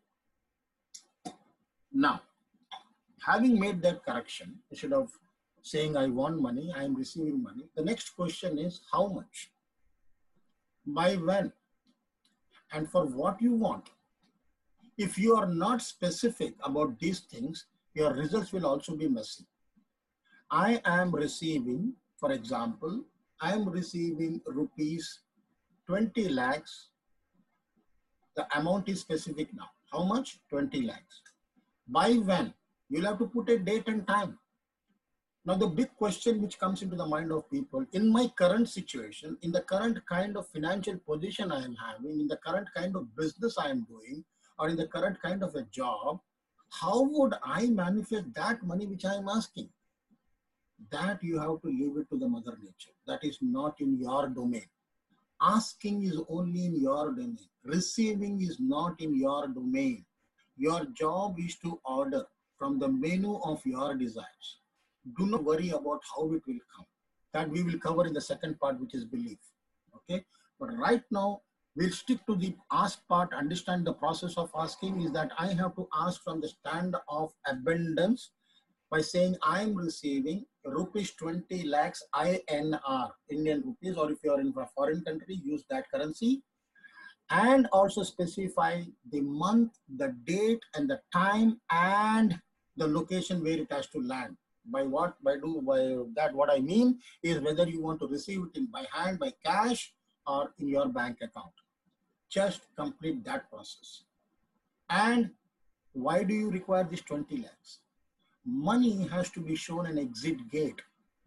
Now, having made that correction, instead of saying I want money, I am receiving money, the next question is how much, by when, and for what you want. If you are not specific about these things, your results will also be messy. I am receiving, for example, I am receiving rupees 20 lakhs. The amount is specific now. How much? 20 lakhs. By when? You'll have to put a date and time. Now, the big question which comes into the mind of people, in my current situation, in the current kind of financial position I am having, in the current kind of business I am doing, or in the current kind of a job, how would I manifest that money which I am asking? That you have to leave it to the Mother Nature. That is not in your domain. Asking is only in your domain. Receiving is not in your domain. Your job is to order from the menu of your desires. Do not worry about how it will come. That we will cover in the second part, which is belief. Okay. But right now, we'll stick to the ask part. Understand the process of asking is that I have to ask from the stand of abundance by saying I am receiving rupees 20 lakhs INR, Indian rupees, or if you are in a foreign country, use that currency. And also specify the month, the date, and the time, and the location where it has to land. By that, what I mean is whether you want to receive it by hand, by cash, or in your bank account. Just complete that process. And why do you require this 20 lakhs? Money has to be shown an exit gate.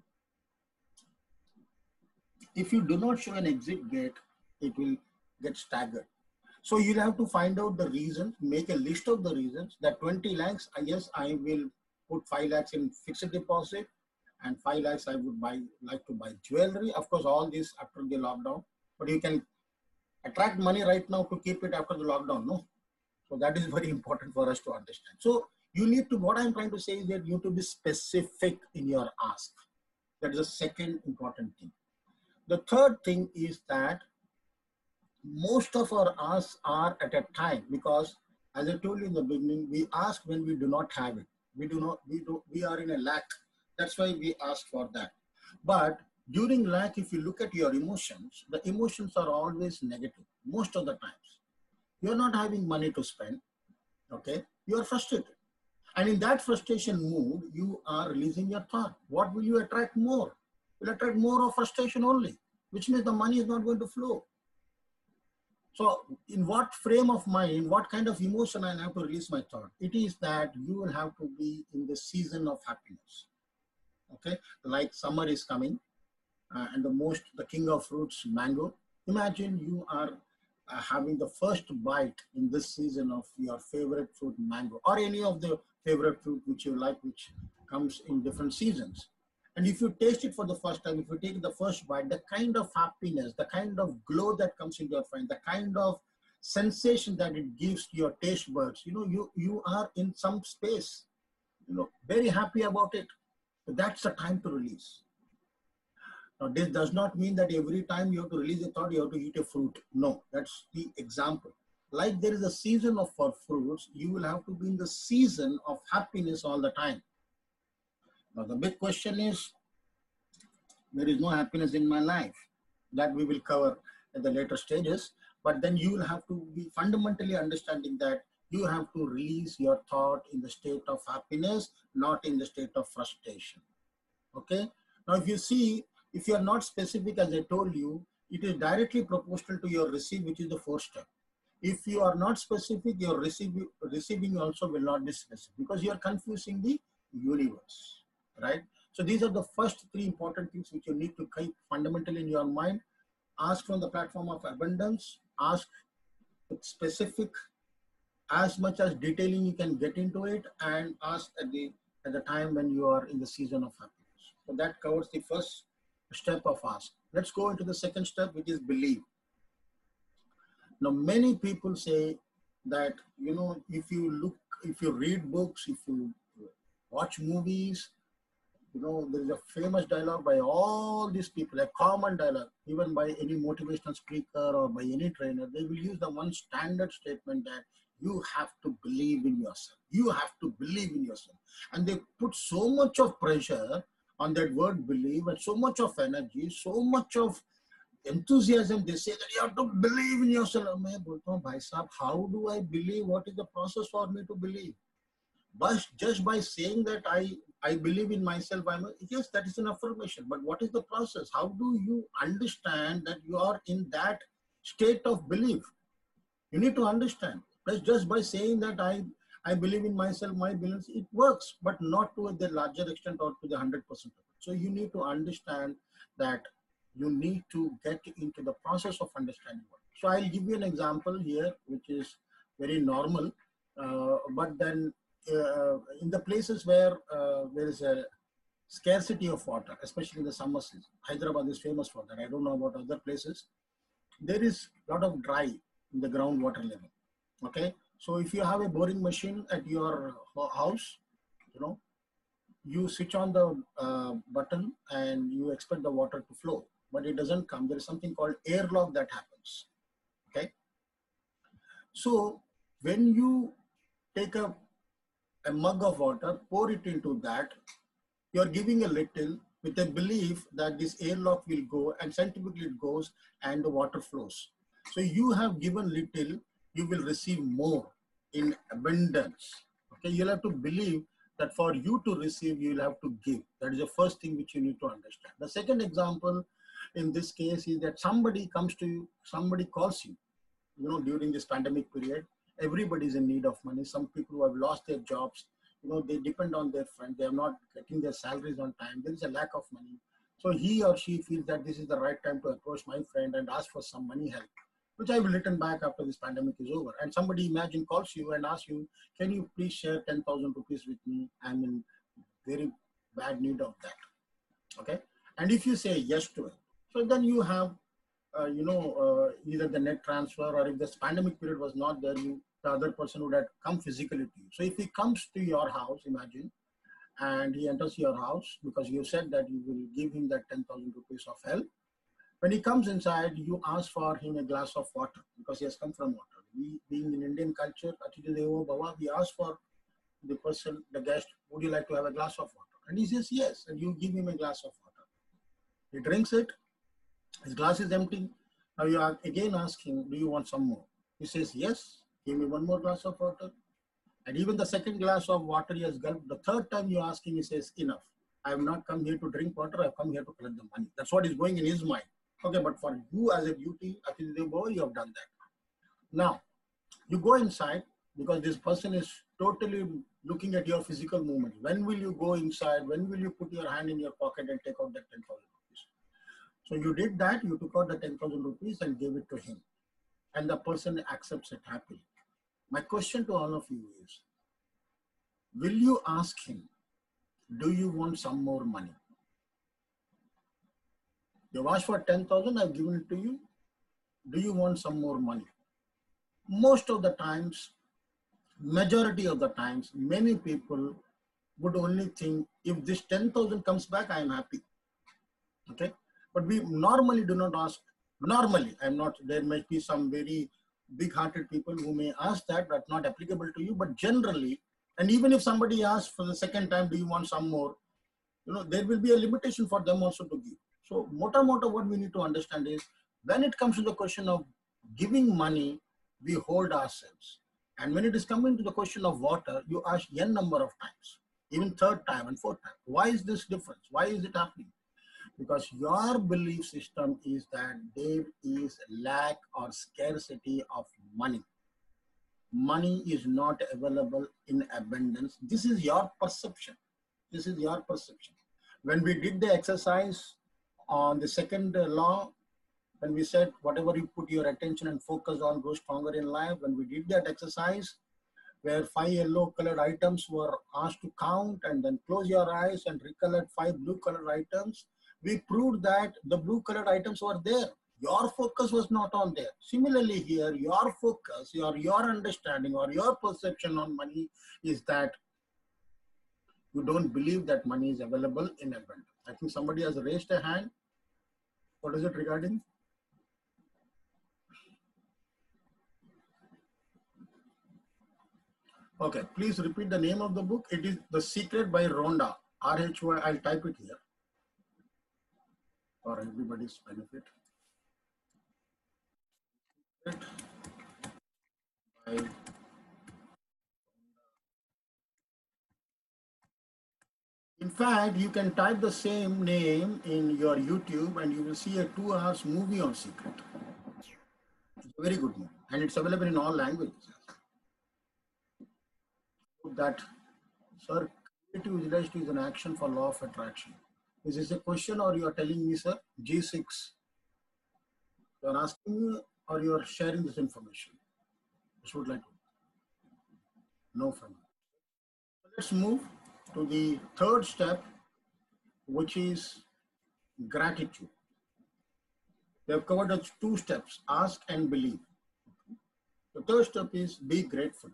If you do not show an exit gate, it will get staggered. So you'll have to find out the reasons, make a list of the reasons that 20 lakhs, yes, I will put 5 lakhs in fixed deposit, and 5 lakhs I would like to buy jewelry. Of course, all this after the lockdown, but you can attract money right now to keep it after the lockdown, no? So that is very important for us to understand. So you need to, what I'm trying to say is that you need to be specific in your ask. That is the second important thing. The third thing is that most of our asks are at a time, because as I told you in the beginning, we ask when we do not have it. We are in a lack. That's why we ask for that. But during lack, if you look at your emotions, the emotions are always negative most of the times. You're not having money to spend, okay? You are frustrated. And in that frustration mood, you are releasing your thought. What will you attract more? You'll attract more of frustration only, which means the money is not going to flow. So in what frame of mind, what kind of emotion I have to release my thought? It is that you will have to be in the season of happiness. Okay, like summer is coming, and the king of fruits, mango. Imagine you are having the first bite in this season of your favorite fruit, mango, or any of the favorite fruit which you like, which comes in different seasons. And if you taste it for the first time, if you take the first bite, the kind of happiness, the kind of glow that comes into your mind, the kind of sensation that it gives to your taste buds, you are in some space, very happy about it. So that's the time to release. Now, this does not mean that every time you have to release a thought, you have to eat a fruit. No, that's the example. Like there is a season for fruits, you will have to be in the season of happiness all the time. Now, the big question is, there is no happiness in my life. That we will cover at the later stages. But then you will have to be fundamentally understanding that you have to release your thought in the state of happiness, not in the state of frustration. Okay? Now, if you see, if you are not specific, as I told you, it is directly proportional to your receive, which is the fourth step. If you are not specific, your receiving also will not be specific, because you are confusing the universe, right? So these are the first three important things which you need to keep fundamentally in your mind. Ask from the platform of abundance, ask with specific, as much as detailing you can get into it, and ask at the time when you are in the season of happiness. So that covers the first step of ask. Let's go into the second step, which is believe. Now, many people say that, if you read books, if you watch movies, there is a famous dialogue by all these people, a common dialogue, even by any motivational speaker or by any trainer. They will use the one standard statement that you have to believe in yourself. You have to believe in yourself. And they put so much of pressure on that word believe, and so much of energy, so much of enthusiasm. They say that you have to believe in yourself. How do I believe? What is the process for me to believe? But just by saying that I believe in myself, yes, that is an affirmation. But what is the process? How do you understand that you are in that state of belief? You need to understand. Just by saying that I believe in myself, my beliefs, it works, but not to the larger extent or to the 100% of it. So you need to understand that you need to get into the process of understanding what. So I'll give you an example here, which is very normal, but then in the places where there is a scarcity of water, especially in the summer season, Hyderabad is famous for that. I don't know about other places. There is a lot of dry in the groundwater level. Okay, so if you have a boring machine at your house, you switch on the button and you expect the water to flow, but it doesn't come. There is something called airlock that happens. Okay, so when you take a mug of water, pour it into that, you're giving a little with a belief that this airlock will go, and scientifically it goes and the water flows. So you have given little, you will receive more in abundance. Okay, you'll have to believe that for you to receive, you'll have to give. That is the first thing which you need to understand. The second example in this case is that somebody comes to you, somebody calls you, during this pandemic period. Everybody is in need of money. Some people who have lost their jobs, they depend on their friend. They are not getting their salaries on time. There is a lack of money. So he or she feels that this is the right time to approach my friend and ask for some money help, which I will return back after this pandemic is over. And somebody, imagine, calls you and asks you, can you please share 10,000 rupees with me? I'm in very bad need of that. Okay. And if you say yes to it, so then you have, either the net transfer, or if this pandemic period was not there, the other person would have come physically to you. So if he comes to your house, imagine, and he enters your house because you said that you will give him that 10,000 rupees of help. When he comes inside, you ask for him a glass of water because he has come from water. We, being in Indian culture, Atithi Devo Bhava, we ask for the person, the guest, would you like to have a glass of water? And he says yes, and you give him a glass of water. He drinks it, his glass is empty. Now you again ask him, do you want some more? He says yes, give me one more glass of water. And even the second glass of water he has gulped. The third time you ask him, he says, enough. I have not come here to drink water, I have come here to collect the money. That's what is going in his mind. Okay, but for you as a duty, Atithi Devo Bhava, you have done that. Now, you go inside because this person is totally looking at your physical movement. When will you go inside? When will you put your hand in your pocket and take out that 10,000 rupees? So you did that, you took out the 10,000 rupees and gave it to him. And the person accepts it happily. My question to all of you is, will you ask him, do you want some more money? You've asked for 10,000, I've given it to you. Do you want some more money? Most of the times, majority of the times, many people would only think, if this 10,000 comes back, I am happy. Okay? But we normally do not ask. Normally, there might be some very big-hearted people who may ask that, but not applicable to you. But generally, and even if somebody asks for the second time, do you want some more? There will be a limitation for them also to give. So, what we need to understand is, when it comes to the question of giving money, we hold ourselves. And when it is coming to the question of water, you ask n number of times, even third time and fourth time. Why is this difference? Why is it happening? Because your belief system is that there is lack or scarcity of money. Money is not available in abundance. This is your perception. This is your perception. When we did the exercise on the second law, when we said whatever you put your attention and focus on grows stronger in life, when we did that exercise where 5 yellow colored items were asked to count and then close your eyes and recollect 5 blue colored items, we proved that the blue colored items were there. Your focus was not on there. Similarly here, your focus, your understanding or your perception on money is that you don't believe that money is available in abundance. I think somebody has raised a hand. What is it regarding? Okay, please repeat the name of the book. It is The Secret by Rhonda. R-H-Y, I'll type it here for everybody's benefit. By In fact, you can type the same name in your YouTube and you will see a 2-hour movie on Secret. It's a very good movie and it's available in all languages. That, sir, creative visualization is an action for law of attraction. Is this a question or you are telling me, sir? G6. You are asking me or you are sharing this information? I would like to know from you. So let's move to the third step, which is gratitude. We have covered 2 steps, ask and believe. The third step is be grateful.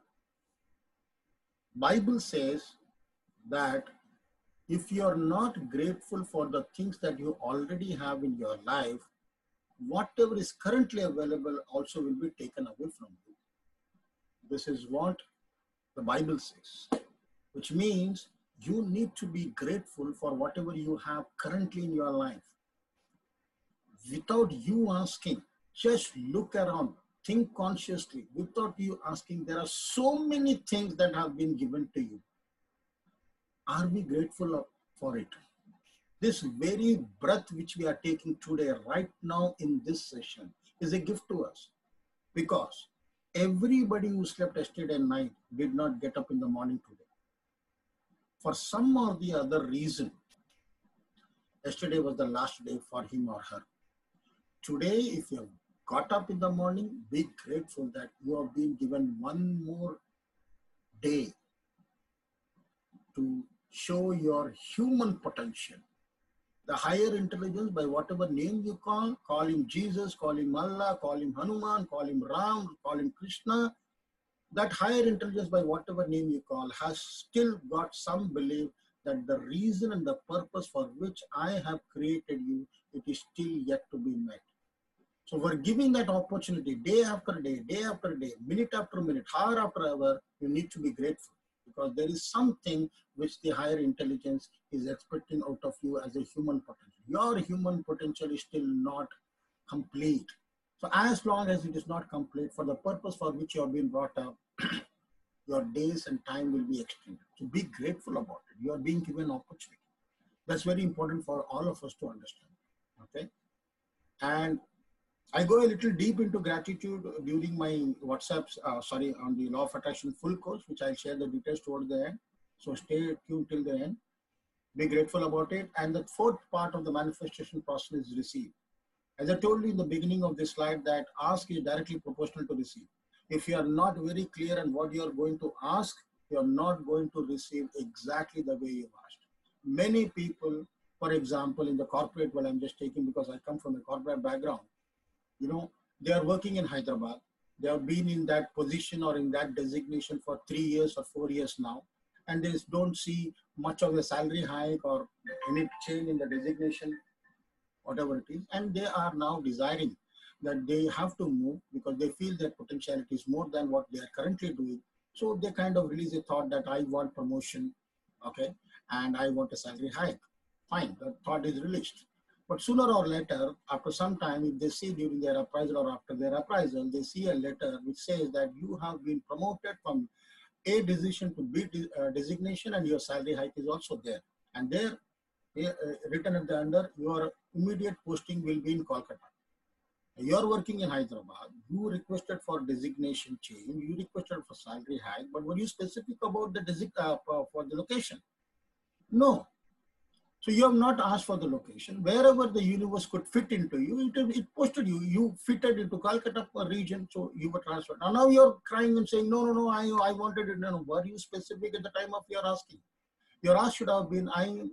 Bible says that if you are not grateful for the things that you already have in your life, whatever is currently available also will be taken away from you. This is what the Bible says, which means you need to be grateful for whatever you have currently in your life. Without you asking, just look around, think consciously, without you asking. There are so many things that have been given to you. Are we grateful for it? This very breath which we are taking today, right now in this session, is a gift to us, because everybody who slept yesterday night did not get up in the morning today. For some or the other reason, yesterday was the last day for him or her. Today, if you have got up in the morning, be grateful that you have been given one more day to show your human potential. The higher intelligence, by whatever name you call him Jesus, call him Allah, call him Hanuman, call him Ram, call him Krishna. That higher intelligence, by whatever name you call, has still got some belief that the reason and the purpose for which I have created you, it is still yet to be met. So we're giving that opportunity day after day, minute after minute, hour after hour. You need to be grateful, because there is something which the higher intelligence is expecting out of you as a human potential. Your human potential is still not complete. So as long as it is not complete, for the purpose for which you have been brought up, your days and time will be extended. So be grateful about it. You are being given opportunity. That's very important for all of us to understand. Okay. And I go a little deep into gratitude during my WhatsApp's, on the Law of Attraction full course, which I'll share the details towards the end. So stay tuned till the end. Be grateful about it. And the fourth part of the manifestation process is receive. As I told you in the beginning of this slide, that ask is directly proportional to receive. If you are not very clear on what you are going to ask, you are not going to receive exactly the way you asked. Many people, for example, in the corporate world, I'm just taking because I come from a corporate background, you know, they are working in Hyderabad. They have been in that position or in that designation for 3 years or 4 years now, and they don't see much of a salary hike or any change in the designation, whatever it is, and they are now desiring that they have to move because they feel their potentiality is more than what they are currently doing. So they kind of release a thought that I want promotion, okay, and I want a salary hike. Fine, the thought is released. But sooner or later, after some time, if they see during their appraisal or after their appraisal, they see a letter which says that you have been promoted from A decision to B designation and your salary hike is also there. And there, written at the under, your immediate posting will be in Kolkata. You're working in Hyderabad, you requested for designation change, you requested for salary hike, but were you specific about the for the location? No. So you have not asked for the location. Wherever the universe could fit into you, it posted you. You fitted into Calcutta region, so you were transferred. Now you're crying and saying, no, I wanted it. No, were you specific at the time of your asking? Your ask should have been,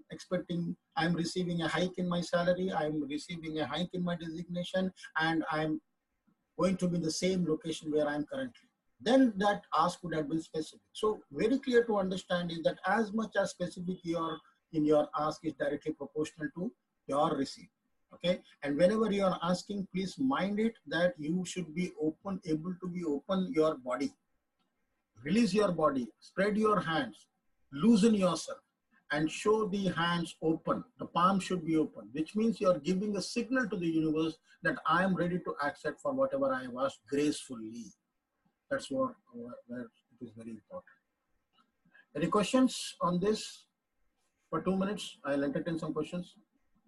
I'm receiving a hike in my salary, I'm receiving a hike in my designation, and I'm going to be in the same location where I'm currently. Then that ask would have been specific. So very clear to understand is that as much as specific in your ask is directly proportional to your receipt. Okay. And whenever you are asking, please mind it that you should be open, able to be open your body. Release your body, spread your hands, loosen yourself and show the hands open. The palm should be open, which means you are giving a signal to the universe that I am ready to accept for whatever I have asked gracefully. That's where it is very important. Any questions on this? For 2 minutes, I'll entertain some questions.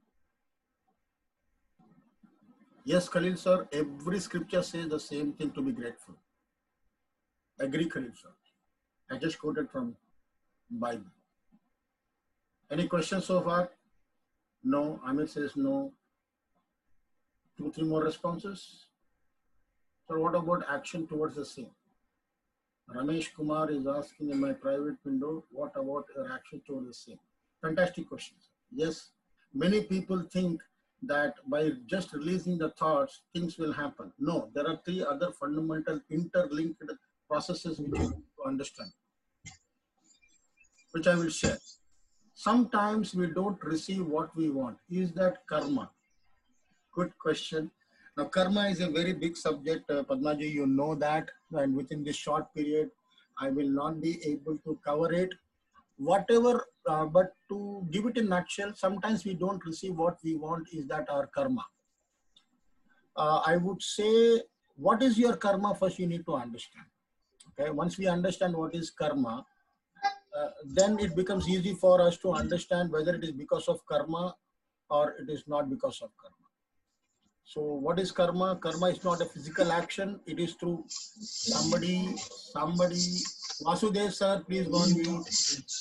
Yes, Khalil sir, every scripture says the same thing, to be grateful. Agree, Khalil sir. I just quoted from Bible. Any questions so far? No. Amit says no. 2, 3 more responses. So what about action towards the same? Ramesh Kumar is asking in my private window, what about your action towards the same? Fantastic questions. Yes, many people think that by just releasing the thoughts, things will happen. No, there are 3 other fundamental interlinked processes which you need to understand, which I will share. Sometimes we don't receive what we want. Is that karma? Good question. Now, karma is a very big subject, Padmaji, you know that, and within this short period, I will not be able to cover it. Whatever, but to give it in a nutshell, sometimes we don't receive what we want. Is that our karma? I would say, what is your karma? First, you need to understand. Okay, once we understand what is karma, then it becomes easy for us to understand whether it is because of karma or it is not because of karma. So what is karma? Karma is not a physical action. It is through somebody. Vasudev sir, please go on mute.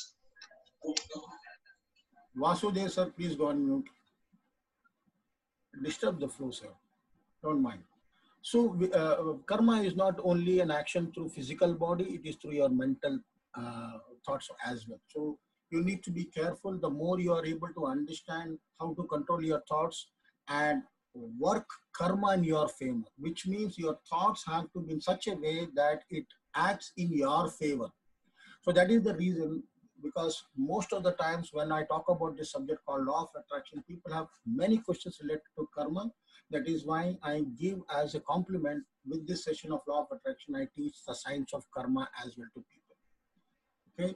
Vasudev sir, please go on mute. Disturb the flow, sir. Don't mind. So karma is not only an action through physical body, it is through your mental thoughts as well. So you need to be careful. The more you are able to understand how to control your thoughts and work karma in your favor, which means your thoughts have to be in such a way that it acts in your favor. So that is the reason, because most of the times when I talk about this subject called law of attraction, people have many questions related to karma. That is why I give as a compliment with this session of law of attraction, I teach the science of karma as well to people. Okay.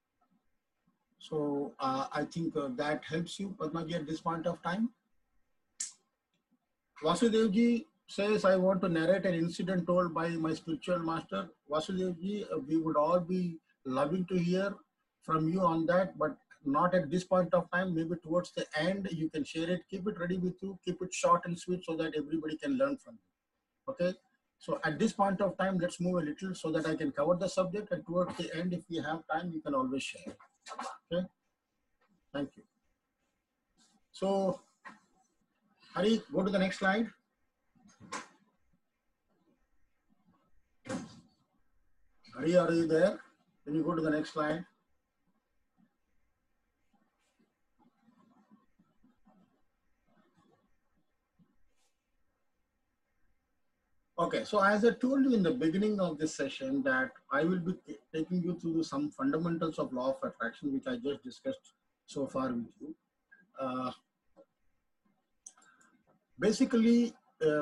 So I think that helps you, Padmaji, at this point of time. Vasudevji says, I want to narrate an incident told by my spiritual master. Vasudevji, we would all be loving to hear from you on that, but not at this point of time, maybe towards the end, you can share it, keep it ready with you, keep it short and sweet so that everybody can learn from you. Okay. So at this point of time, let's move a little so that I can cover the subject, and towards the end, if you have time, you can always share. Okay. Thank you. So Hari, go to the next slide. Hari, are you there? Can you go to the next slide? Okay, so as I told you in the beginning of this session that I will be taking you through some fundamentals of law of attraction, which I just discussed so far with you. Basically,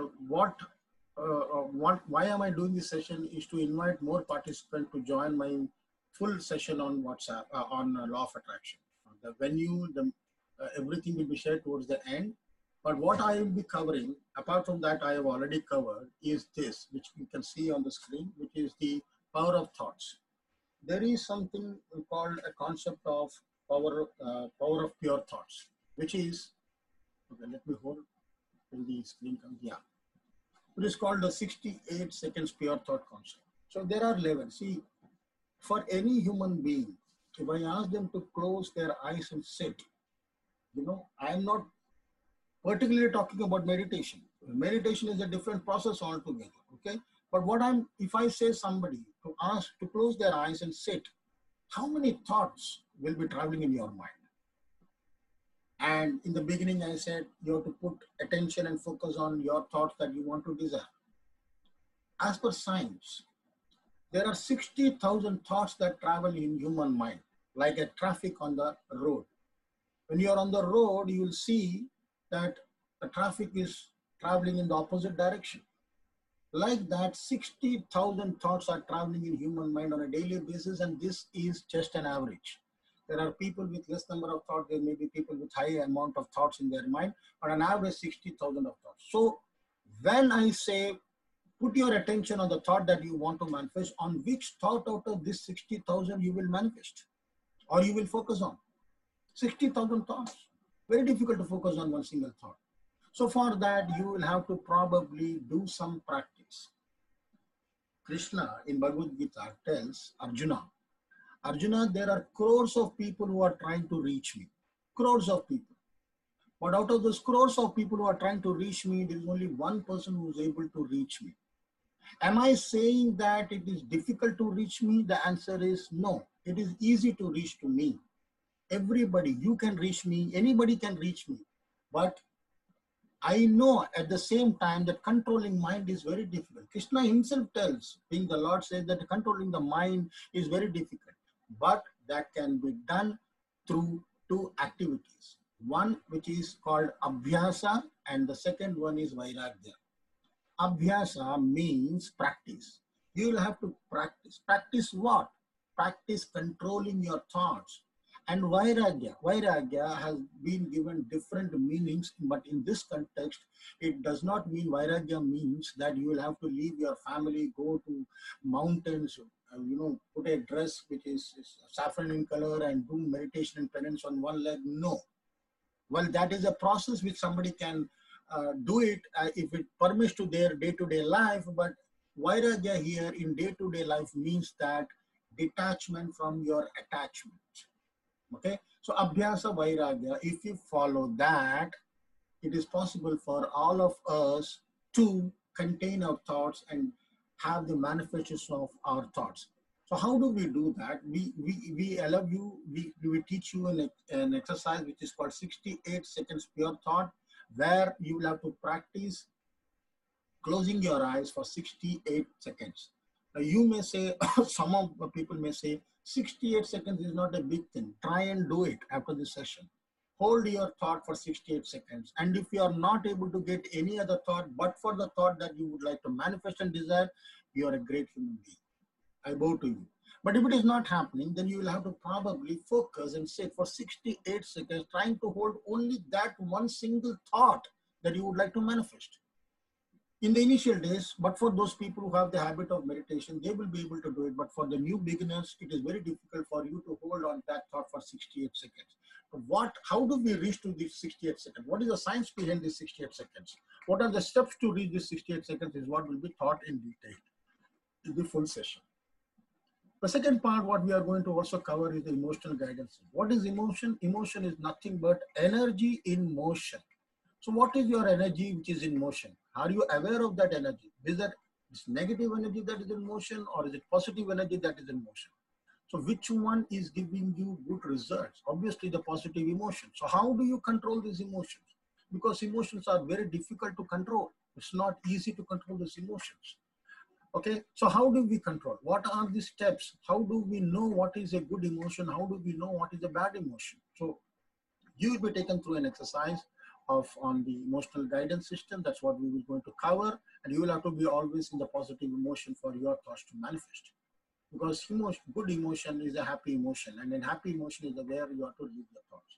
why am I doing this session is to invite more participants to join my full session on WhatsApp, on law of attraction. The venue, everything will be shared towards the end. But what I will be covering, apart from that I have already covered, is this, which you can see on the screen, which is the power of thoughts. There is something called a concept of power of pure thoughts, which is, okay, let me hold when the screen comes, yeah. It is called the 68 seconds pure thought concept. So there are levels. See, for any human being, if I ask them to close their eyes and sit, you know, I am not particularly talking about meditation. Meditation is a different process altogether, okay? But if I say somebody to ask to close their eyes and sit, how many thoughts will be traveling in your mind? And in the beginning, I said you have to put attention and focus on your thoughts that you want to desire. As per science, there are 60,000 thoughts that travel in human mind, like a traffic on the road. When you are on the road, you will see that the traffic is traveling in the opposite direction. Like that, 60,000 thoughts are traveling in human mind on a daily basis, and this is just an average. There are people with less number of thoughts, there may be people with high amount of thoughts in their mind, but on average 60,000 of thoughts. So when I say put your attention on the thought that you want to manifest, on which thought out of this 60,000 you will manifest or you will focus on? 60,000 thoughts. Very difficult to focus on one single thought. So for that, you will have to probably do some practice. Krishna in Bhagavad Gita tells Arjuna, there are crores of people who are trying to reach me. Crores of people. But out of those crores of people who are trying to reach me, there is only one person who is able to reach me. Am I saying that it is difficult to reach me? The answer is no. It is easy to reach to me. Everybody, you can reach me, anybody can reach me. But I know at the same time that controlling mind is very difficult. Krishna himself tells, being the Lord says that controlling the mind is very difficult. But that can be done through two activities. One which is called Abhyasa and the second one is Vairagya. Abhyasa means practice. You will have to practice. Practice what? Practice controlling your thoughts. And Vairagya has been given different meanings, but in this context, it does not mean Vairagya means that you will have to leave your family, go to mountains, put a dress which is saffron in color and do meditation and penance on one leg. No. Well, that is a process which somebody can do it if it permits to their day-to-day life, but Vairagya here in day-to-day life means that detachment from your attachment. Okay, so Abhyasa Vairagya, if you follow that, it is possible for all of us to contain our thoughts and have the manifestation of our thoughts. So how do we do that? We allow you, we teach you an exercise which is called 68 seconds pure thought, where you will have to practice closing your eyes for 68 seconds. Now you may say, some of the people may say, 68 seconds is not a big thing. Try and do it after this session. Hold your thought for 68 seconds. And if you are not able to get any other thought, but for the thought that you would like to manifest and desire, you are a great human being. I bow to you. But if it is not happening, then you will have to probably focus and sit for 68 seconds, trying to hold only that one single thought that you would like to manifest. in the initial days, but for those people who have the habit of meditation, they will be able to do it. But for the new beginners, it is very difficult for you to hold on that thought for 68 seconds. How do we reach to these 68 seconds? What is the science behind these 68 seconds? What are the steps to reach these 68 seconds is what will be taught in detail in the full session. The second part, what we are going to also cover is the emotional guidance. What is emotion? Emotion is nothing but energy in motion. So what is your energy which is in motion? Are you aware of that energy? Is that this negative energy that is in motion, or is it positive energy that is in motion? So which one is giving you good results? Obviously the positive emotion. So how do you control these emotions? Because emotions are very difficult to control. It's not easy to control these emotions. Okay, so how do we control? What are the steps? How do we know what is a good emotion? How do we know what is a bad emotion? So you will be taken through an exercise on the emotional guidance system. That's what we will going to cover. And you will have to be always in the positive emotion for your thoughts to manifest. Because good emotion is a happy emotion. And then happy emotion is where you have to live your thoughts.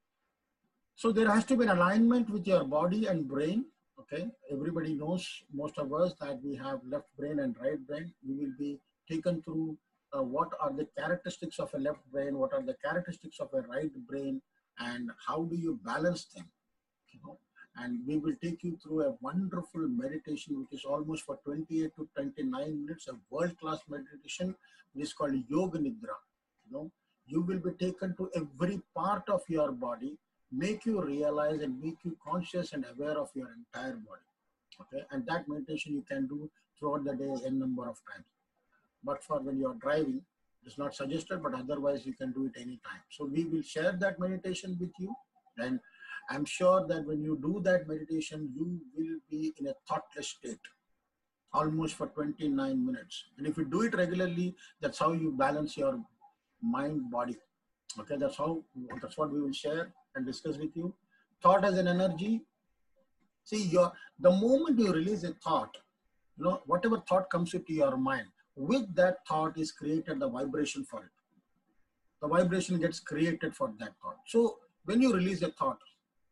So there has to be an alignment with your body and brain. Okay, everybody knows, most of us, that we have left brain and right brain. We will be taken through what are the characteristics of a left brain, what are the characteristics of a right brain, and how do you balance them. You know? And we will take you through a wonderful meditation, which is almost for 28 to 29 minutes, a world-class meditation, which is called Yoga Nidra. You know, you will be taken to every part of your body, make you realize and make you conscious and aware of your entire body. Okay, and that meditation you can do throughout the day n number of times. But for when you are driving, it's not suggested, but otherwise you can do it anytime. So we will share that meditation with you, and I'm sure that when you do that meditation, you will be in a thoughtless state almost for 29 minutes. And if you do it regularly, that's how you balance your mind body. Okay, that's what we will share and discuss with you. Thought as an energy. See, the moment you release a thought, you know, whatever thought comes into your mind, with that thought is created the vibration for it. The vibration gets created for that thought. So when you release a thought,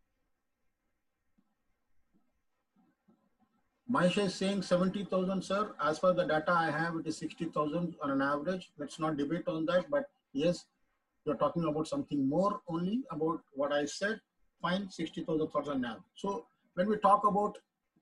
Maisha is saying 70,000, sir. As per the data I have, it is 60,000 on an average. Let's not debate on that, but yes, you're talking about something more only about what I said. Fine, 60,000 thoughts on average. So when we talk about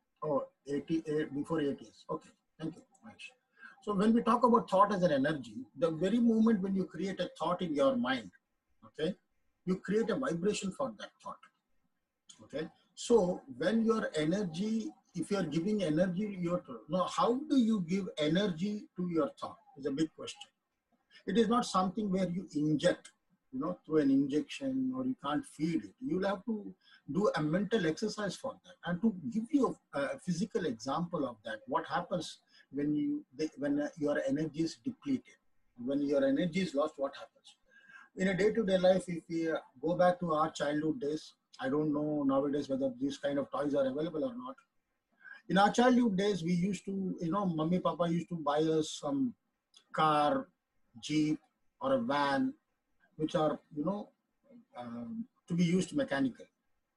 88 before 8 years, okay, thank you, Mahesh. So when we talk about thought as an energy, the very moment when you create a thought in your mind, okay, you create a vibration for that thought. Okay, so when your energy, if you're giving energy, how do you give energy to your thought is a big question. It is not something where you inject, you know, through an injection, or you can't feed it. You'll have to do a mental exercise for that. And to give you a physical example of that, what happens when your energy is depleted, when your energy is lost, what happens? In a day-to-day life, if we go back to our childhood days, I don't know nowadays whether these kind of toys are available or not. In our childhood days, we used to, you know, Mummy, Papa used to buy us some car, Jeep, or a van, which are, you know, to be used mechanically.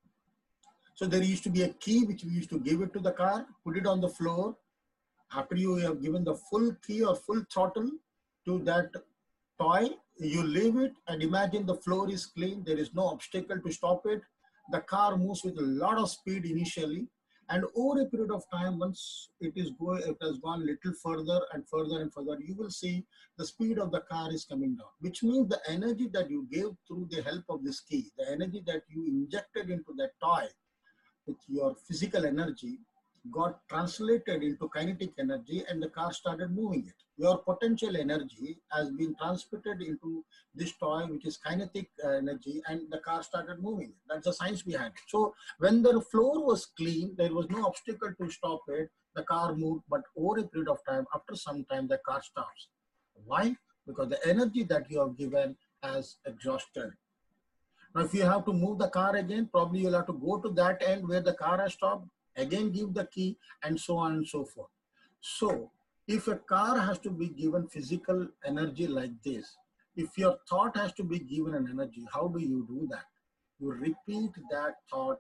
So there used to be a key which we used to give it to the car, put it on the floor. After you have given the full key or full throttle to that toy, you leave it and imagine the floor is clean. There is no obstacle to stop it. The car moves with a lot of speed initially. And over a period of time, once it has gone little further and further and further, you will see the speed of the car is coming down, which means the energy that you gave through the help of this key, the energy that you injected into that toy with your physical energy, got translated into kinetic energy, and the car started moving it. Your potential energy has been transmitted into this toy, which is kinetic energy, and the car started moving it. That's the science behind it. So when the floor was clean, there was no obstacle to stop it. The car moved, but over a period of time, after some time, the car stops. Why? Because the energy that you have given has exhausted. Now, if you have to move the car again, probably you'll have to go to that end where the car has stopped, again give the key, and so on and so forth. So if a car has to be given physical energy like this, if your thought has to be given an energy, how do you do that? You repeat that thought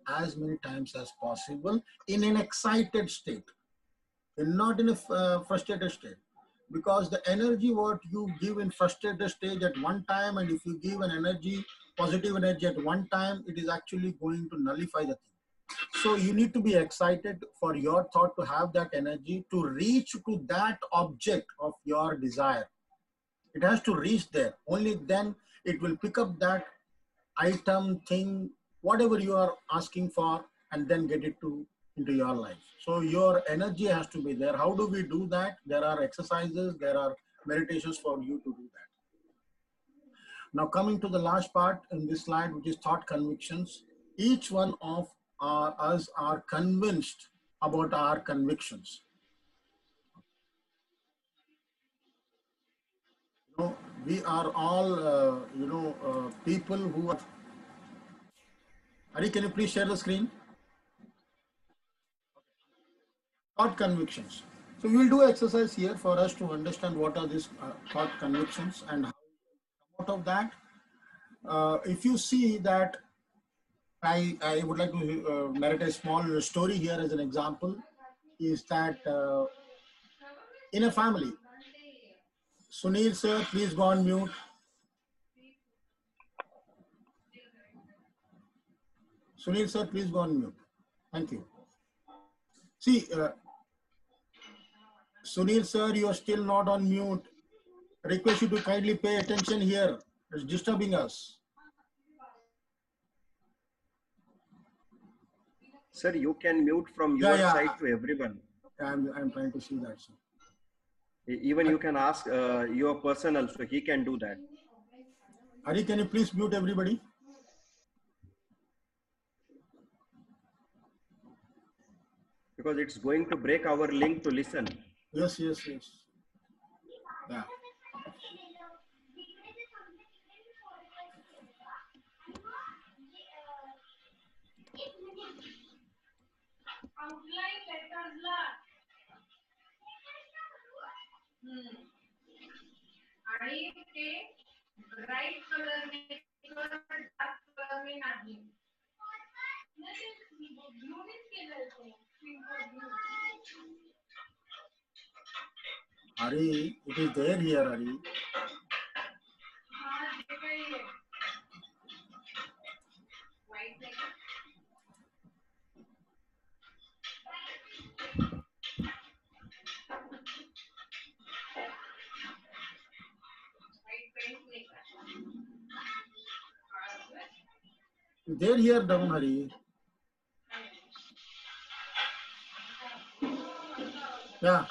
as many times as possible in an excited state and not in a frustrated state. Because the energy what you give in frustrated stage at one time, and if you give an energy, positive energy at one time, it is actually going to nullify the thing. So you need to be excited for your thought to have that energy to reach to that object of your desire. It has to reach there. Only then it will pick up that item, thing, whatever you are asking for, and then get it to into your life. So your energy has to be there. How do we do that? There are exercises, there are meditations for you to do that. Now coming to the last part in this slide, which is thought convictions. Each one of us are convinced about our convictions. You know, we are all, people who are. Hari, can you please share the screen? Thought convictions. So we will do exercise here for us to understand what are these thought convictions and how we come out of that. If you see that, I would like to narrate a small story here as an example, is that in a family, Sunil sir, please go on mute. Sunil sir, please go on mute. Thank you. See, Sunil sir, you are still not on mute. Request you to kindly pay attention here. It's disturbing us. Sir, you can mute from your side to everyone. I'm trying to see that. Sir. Even you can ask your person also. He can do that. Hari, can you please mute everybody? Because it's going to break our link to listen. Yes, yes, yes. Yeah. आणि ते bright colour में किंवा dark colour में नाही ब्लूनेच केलं ते Hari, it is there here, Hari. हा ते काही व्हाईट नाही There here down, Hari. Yeah.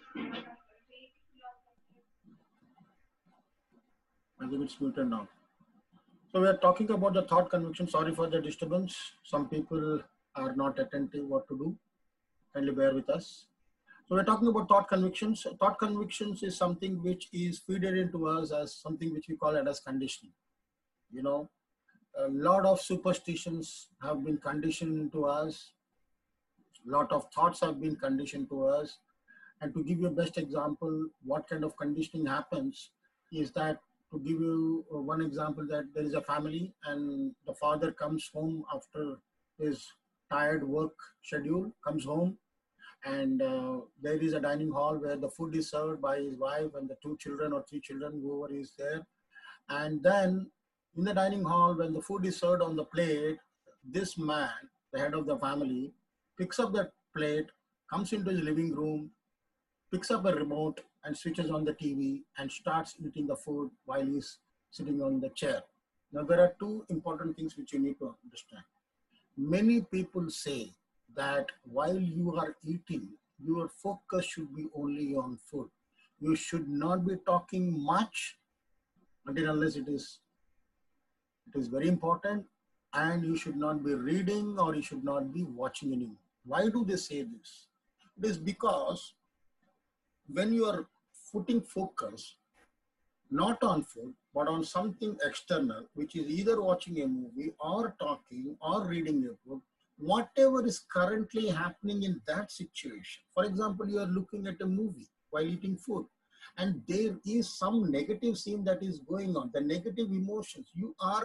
I think it's muted now. So we are talking about the thought conviction. Sorry for the disturbance. Some people are not attentive what to do. Kindly bear with us. So we're talking about thought convictions. Thought convictions is something which is fed into us as something which we call it as conditioning. You know, a lot of superstitions have been conditioned into us. A lot of thoughts have been conditioned to us. And to give you a best example, what kind of conditioning happens is that, to give you one example, that there is a family and the father comes home after his tired work schedule, comes home, and there is a dining hall where the food is served by his wife and the 2 children or 3 children, whoever is there. And then in the dining hall, when the food is served on the plate, this man, the head of the family, picks up that plate, comes into his living room, picks up a remote and switches on the TV and starts eating the food while he's sitting on the chair. Now, there are 2 important things which you need to understand. Many people say that while you are eating, your focus should be only on food. You should not be talking much until unless it is very important, and you should not be reading or you should not be watching anymore. Why do they say this? It is because when you are putting focus not on food, but on something external, which is either watching a movie or talking or reading a book, whatever is currently happening in that situation. For example, you are looking at a movie while eating food, and there is some negative scene that is going on, the negative emotions. You are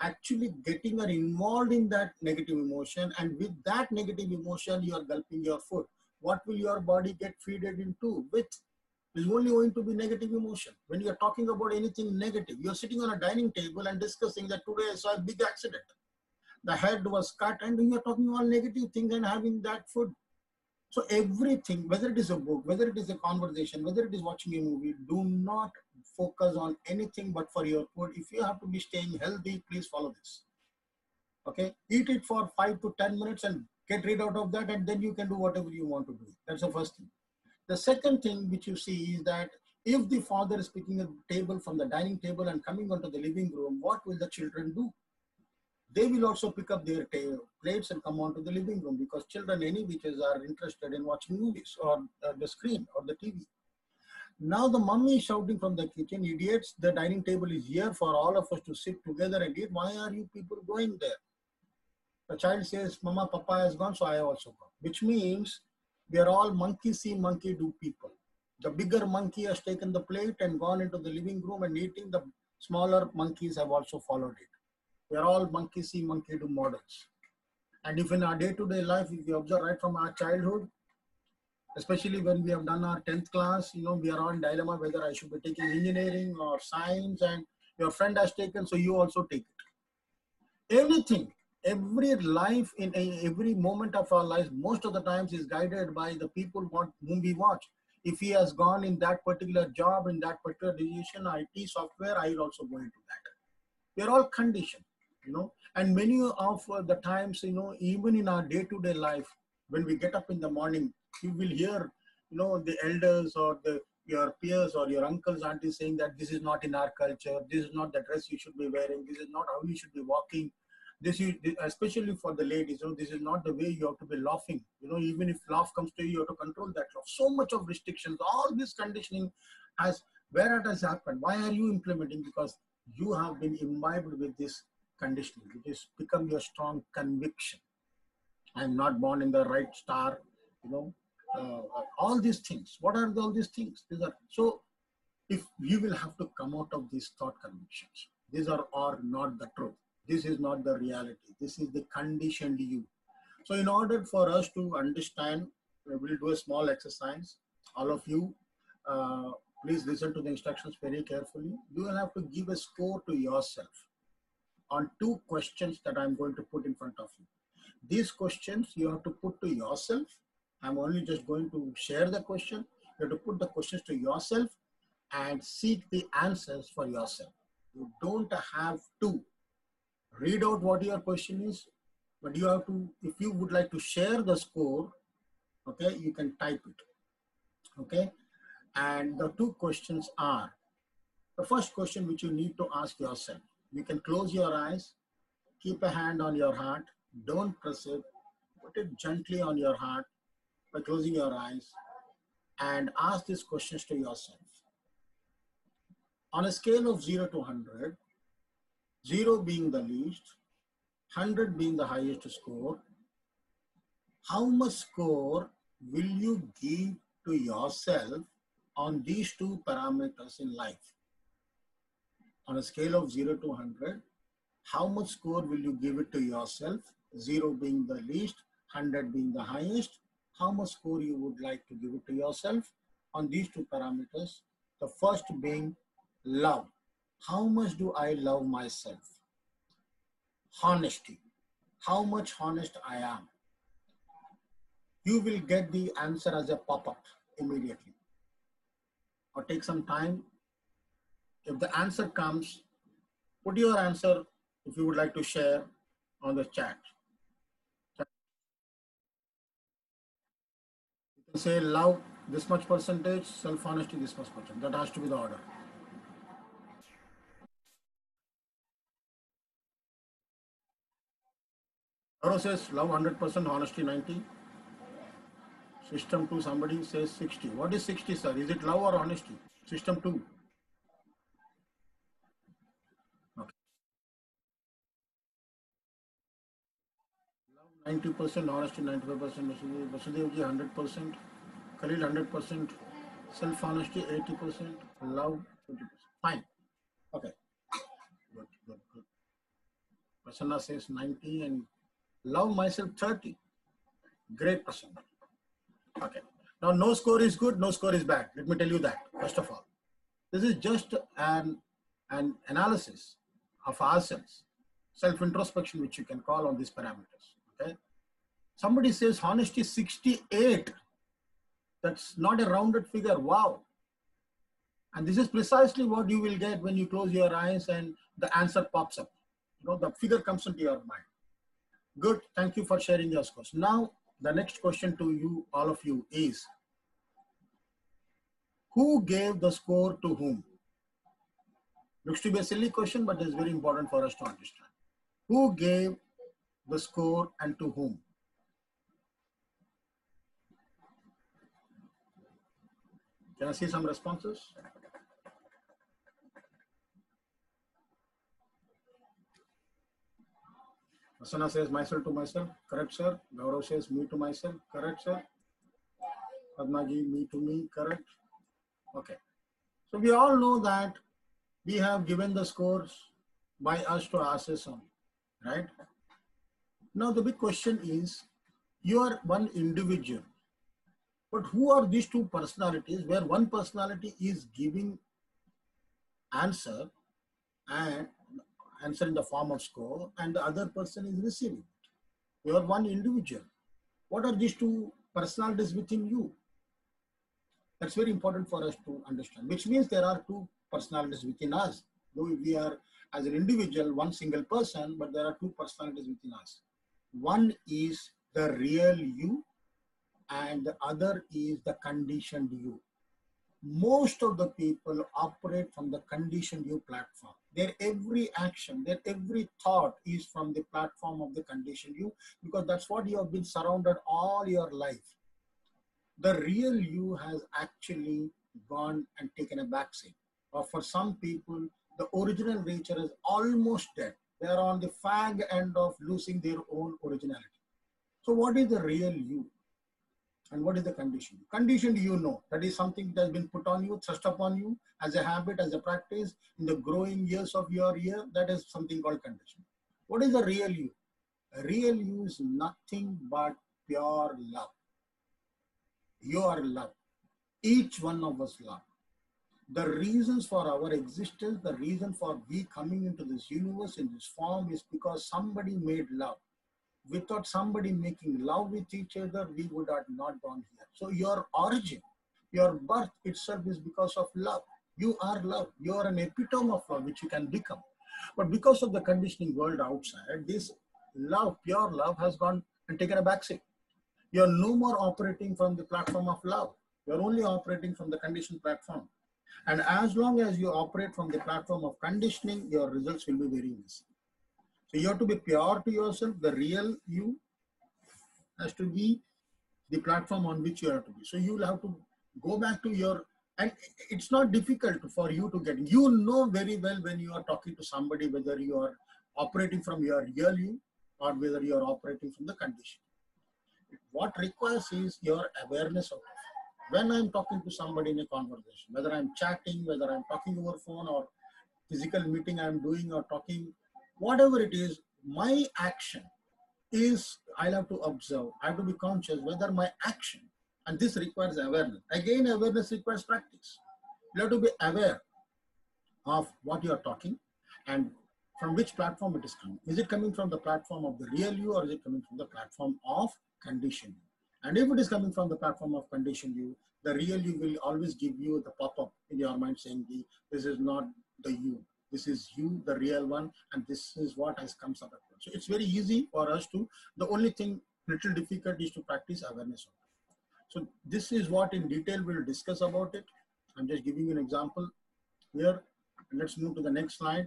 actually getting her involved in that negative emotion, and with that negative emotion, you are gulping your food. What will your body get feeded into? With is only going to be negative emotion. When you're talking about anything negative, you're sitting on a dining table and discussing that today I saw a big accident. The head was cut, and you're talking all negative things and having that food. So everything, whether it is a book, whether it is a conversation, whether it is watching a movie, do not focus on anything but for your food. If you have to be staying healthy, please follow this. Okay, eat it for 5 to 10 minutes and get rid out of that, and then you can do whatever you want to do. That's the first thing. The second thing which you see is that if the father is picking a table from the dining table and coming onto the living room, what will the children do? They will also pick up their plates and come onto the living room, because children, any whiches, are interested in watching movies or the screen or the TV. Now the mummy is shouting from the kitchen, idiots, the dining table is here for all of us to sit together and eat. Why are you people going there? The child says, Mama, Papa has gone, so I also gone. Which means we are all monkey see, monkey do people. The bigger monkey has taken the plate and gone into the living room and eating. The smaller monkeys have also followed it. We are all monkey see, monkey do models. And if in our day-to-day life, if you observe right from our childhood, especially when we have done our 10th class, you know, we are on dilemma whether I should be taking engineering or science, and your friend has taken, so you also take it. Anything, every life in every moment of our lives, most of the times is guided by the people whom we watch. If he has gone in that particular job, in that particular decision, IT, software, I will also go into that. We are all conditioned, you know, and many of the times, you know, even in our day-to-day life, when we get up in the morning, you will hear, you know, the elders or your peers or your uncles, aunties saying that this is not in our culture, this is not the dress you should be wearing, this is not how you should be walking. This is, especially for the ladies, you know, this is not the way you have to be laughing. You know, even if laugh comes to you, you have to control that laugh. So much of restrictions, all this conditioning has, where it has happened. Why are you implementing? Because you have been imbibed with this conditioning, which has become your strong conviction. I'm not born in the right star, you know, all these things. What are all these things? These are, so if you will have to come out of these thought convictions, these are not the truth. This is not the reality. This is the conditioned you. So in order for us to understand, we'll do a small exercise. All of you, please listen to the instructions very carefully. You will have to give a score to yourself on 2 questions that I'm going to put in front of you. These questions you have to put to yourself. I'm only just going to share the question. You have to put the questions to yourself and seek the answers for yourself. You don't have to read out what your question is, but you have to, if you would like to share the score, okay, you can type it, okay? And the 2 questions are, the first question which you need to ask yourself, you can close your eyes, keep a hand on your heart, don't press it, put it gently on your heart by closing your eyes, and ask these questions to yourself. On a scale of 0 to 100, 0 being the least, 100 being the highest score, how much score will you give to yourself on these 2 parameters in life? On a scale of 0 to 100, how much score will you give it to yourself? 0 being the least, 100 being the highest. How much score you would like to give it to yourself on these 2 parameters? The first being love. How much do I love myself? Honesty. How much honest I am? You will get the answer as a pop-up immediately. Or take some time. If the answer comes, put your answer, if you would like to share, on the chat. You can say love this much percentage, self-honesty this much percent. That has to be the order. Aro says love 100%, honesty 90. System 2, somebody says 60. What is 60, sir? Is it love or honesty? System 2. Okay. Love 90%, honesty 95%, Vasudevji 100%, Khalil 100%, self-honesty 80%, love 20%. Fine. Okay. Good, good, good. Prasanna says 90 and love myself 30. Great, Prasanna. Okay. Now, no score is good, no score is bad. Let me tell you that, first of all. This is just an analysis of ourselves, self-introspection, which you can call on these parameters. Okay. Somebody says honesty 68. That's not a rounded figure. Wow. And this is precisely what you will get when you close your eyes and the answer pops up. You know, the figure comes into your mind. Good. Thank you for sharing your scores. Now, the next question to you, all of you, is who gave the score to whom? Looks to be a silly question, but it's very important for us to understand. Who gave the score and to whom? Can I see some responses? Asana says myself to myself. Correct, sir. Gaurav says me to myself. Correct, sir. Padmaji, me to me. Correct. Okay. So we all know that we have given the scores by us to ourselves only, right? Now the big question is, you are one individual, but who are these two personalities where one personality is giving answer and answer in the form of score and the other person is receiving it? You are one individual. What are these two personalities within you? That's very important for us to understand, which means there are two personalities within us. Though we are, as an individual, one single person, but there are two personalities within us. One is the real you, and the other is the conditioned you. Most of the people operate from the conditioned you platform. Their every action, their every thought is from the platform of the conditioned you, because that's what you have been surrounded all your life. The real you has actually gone and taken a backseat. Or for some people, the original nature is almost dead. They are on the fag end of losing their own originality. So what is the real you? And what is the condition? Conditioned you know. That is something that has been put on you, thrust upon you as a habit, as a practice in the growing years of your year. That is something called condition. What is the real you? A real you is nothing but pure love. You are love. Each one of us love. The reasons for our existence, the reason for we coming into this universe in this form is because somebody made love. Without somebody making love with each other, we would have not gone here. So your origin, your birth itself is because of love. You are love. You are an epitome of love, which you can become. But because of the conditioning world outside, this love, pure love, has gone and taken a backseat. You're no more operating from the platform of love. You're only operating from the conditioned platform. And as long as you operate from the platform of conditioning, your results will be very messy. So you have to be pure to yourself. The real you has to be the platform on which you have to be. So you will have to go back to your, and it's not difficult for you to get, you know very well when you are talking to somebody, whether you are operating from your real you or whether you are operating from the condition. What requires is your awareness of it. When I'm talking to somebody in a conversation, whether I'm chatting, whether I'm talking over phone or physical meeting I'm doing or talking, whatever it is, my action is, I'll have to observe, I have to be conscious whether my action, and this requires awareness. Again, awareness requires practice. You have to be aware of what you are talking and from which platform it is coming. Is it coming from the platform of the real you or is it coming from the platform of condition you? And if it is coming from the platform of condition you, the real you will always give you the pop-up in your mind saying, this is not the you. This is you, the real one, and this is what has comes up. So it's very easy for us to, the only thing little difficult is to practice awareness of it. So this is what in detail we'll discuss about it. I'm just giving you an example here. Let's move to the next slide.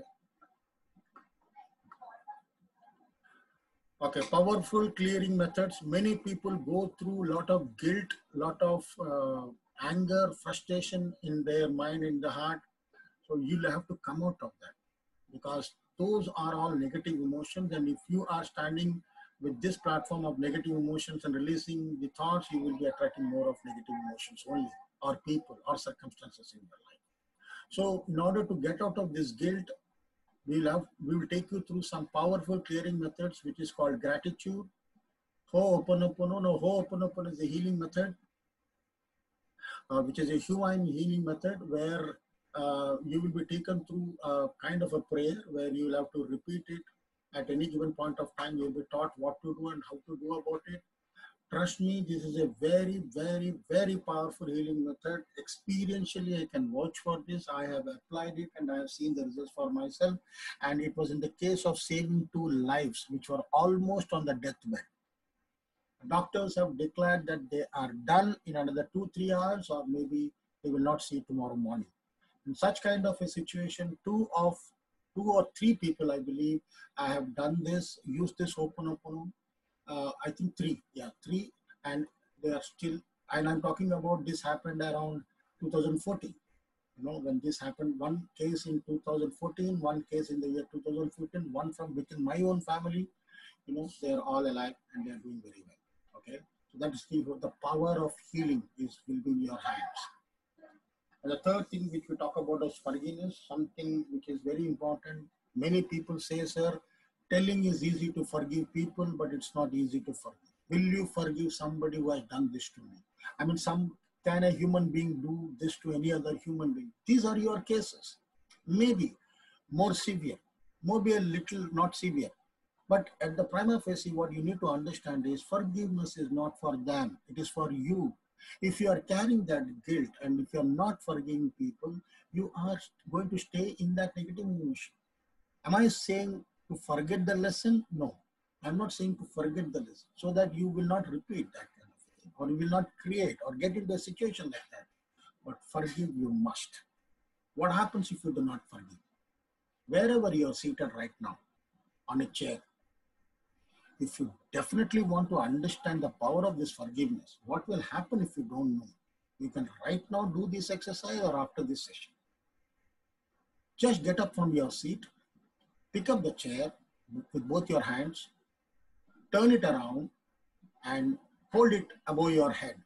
Okay, powerful clearing methods. Many people go through a lot of guilt, lot of anger, frustration in their mind, in the heart. So you'll have to come out of that because those are all negative emotions. And if you are standing with this platform of negative emotions and releasing the thoughts, you will be attracting more of negative emotions only, or people or circumstances in your life. So in order to get out of this guilt, we will take you through some powerful clearing methods, which is called gratitude. Ho'oponopono. No, Ho'oponopono is a healing method, which is a Hawaiian healing method where you will be taken through a kind of a prayer where you will have to repeat it at any given point of time. You'll be taught what to do and how to do about it. Trust me, this is a very, very, very powerful healing method. Experientially, I can vouch for this. I have applied it and I have seen the results for myself. And it was in the case of saving 2 lives, which were almost on the deathbed. Doctors have declared that they are done in another 2-3 hours, or maybe they will not see tomorrow morning. In such kind of a situation, two or three people, I believe, I have done this, used this Ho'oponopono. I think 3, yeah, 3, and they are still, and I'm talking about this happened around 2014. You know, when this happened, one case in 2014, one case in the year 2015, one from within my own family, you know, they're all alive and they're doing very well. Okay, so that is the power of healing will be in your hands. And the third thing which we talk about is forgiveness, something which is very important. Many people say, sir, telling is easy to forgive people, but it's not easy to forgive. Will you forgive somebody who has done this to me? I mean, can a human being do this to any other human being? These are your cases. Maybe more severe, maybe a little not severe. But at the prima facie, what you need to understand is forgiveness is not for them. It is for you. If you are carrying that guilt and if you are not forgiving people, you are going to stay in that negative emotion. Am I saying to forget the lesson? No, I'm not saying to forget the lesson, so that you will not repeat that kind of thing, or you will not create or get into a situation like that. But forgive you must. What happens if you do not forgive? Wherever you are seated right now, on a chair, if you definitely want to understand the power of this forgiveness, what will happen if you don't know? You can right now do this exercise or after this session. Just get up from your seat, pick up the chair with both your hands, turn it around and hold it above your head.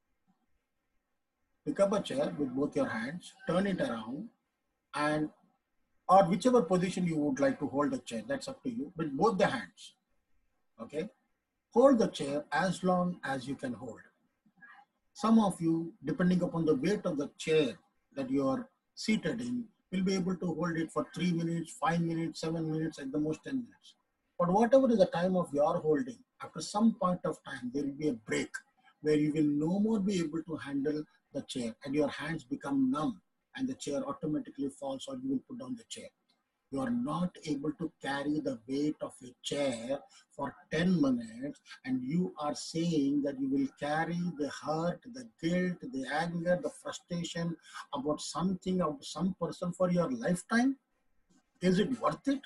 Pick up a chair with both your hands, turn it around, and or whichever position you would like to hold the chair, that's up to you, with both the hands. Okay, hold the chair as long as you can hold. Some of you, depending upon the weight of the chair that you are seated in, will be able to hold it for 3 minutes, 5 minutes, 7 minutes, at the most 10 minutes. But whatever is the time of your holding, after some point of time, there will be a break where you will no more be able to handle the chair and your hands become numb and the chair automatically falls, or you will put down the chair. You are not able to carry the weight of a chair for 10 minutes, and you are saying that you will carry the hurt, the guilt, the anger, the frustration about something of some person for your lifetime? Is it worth it?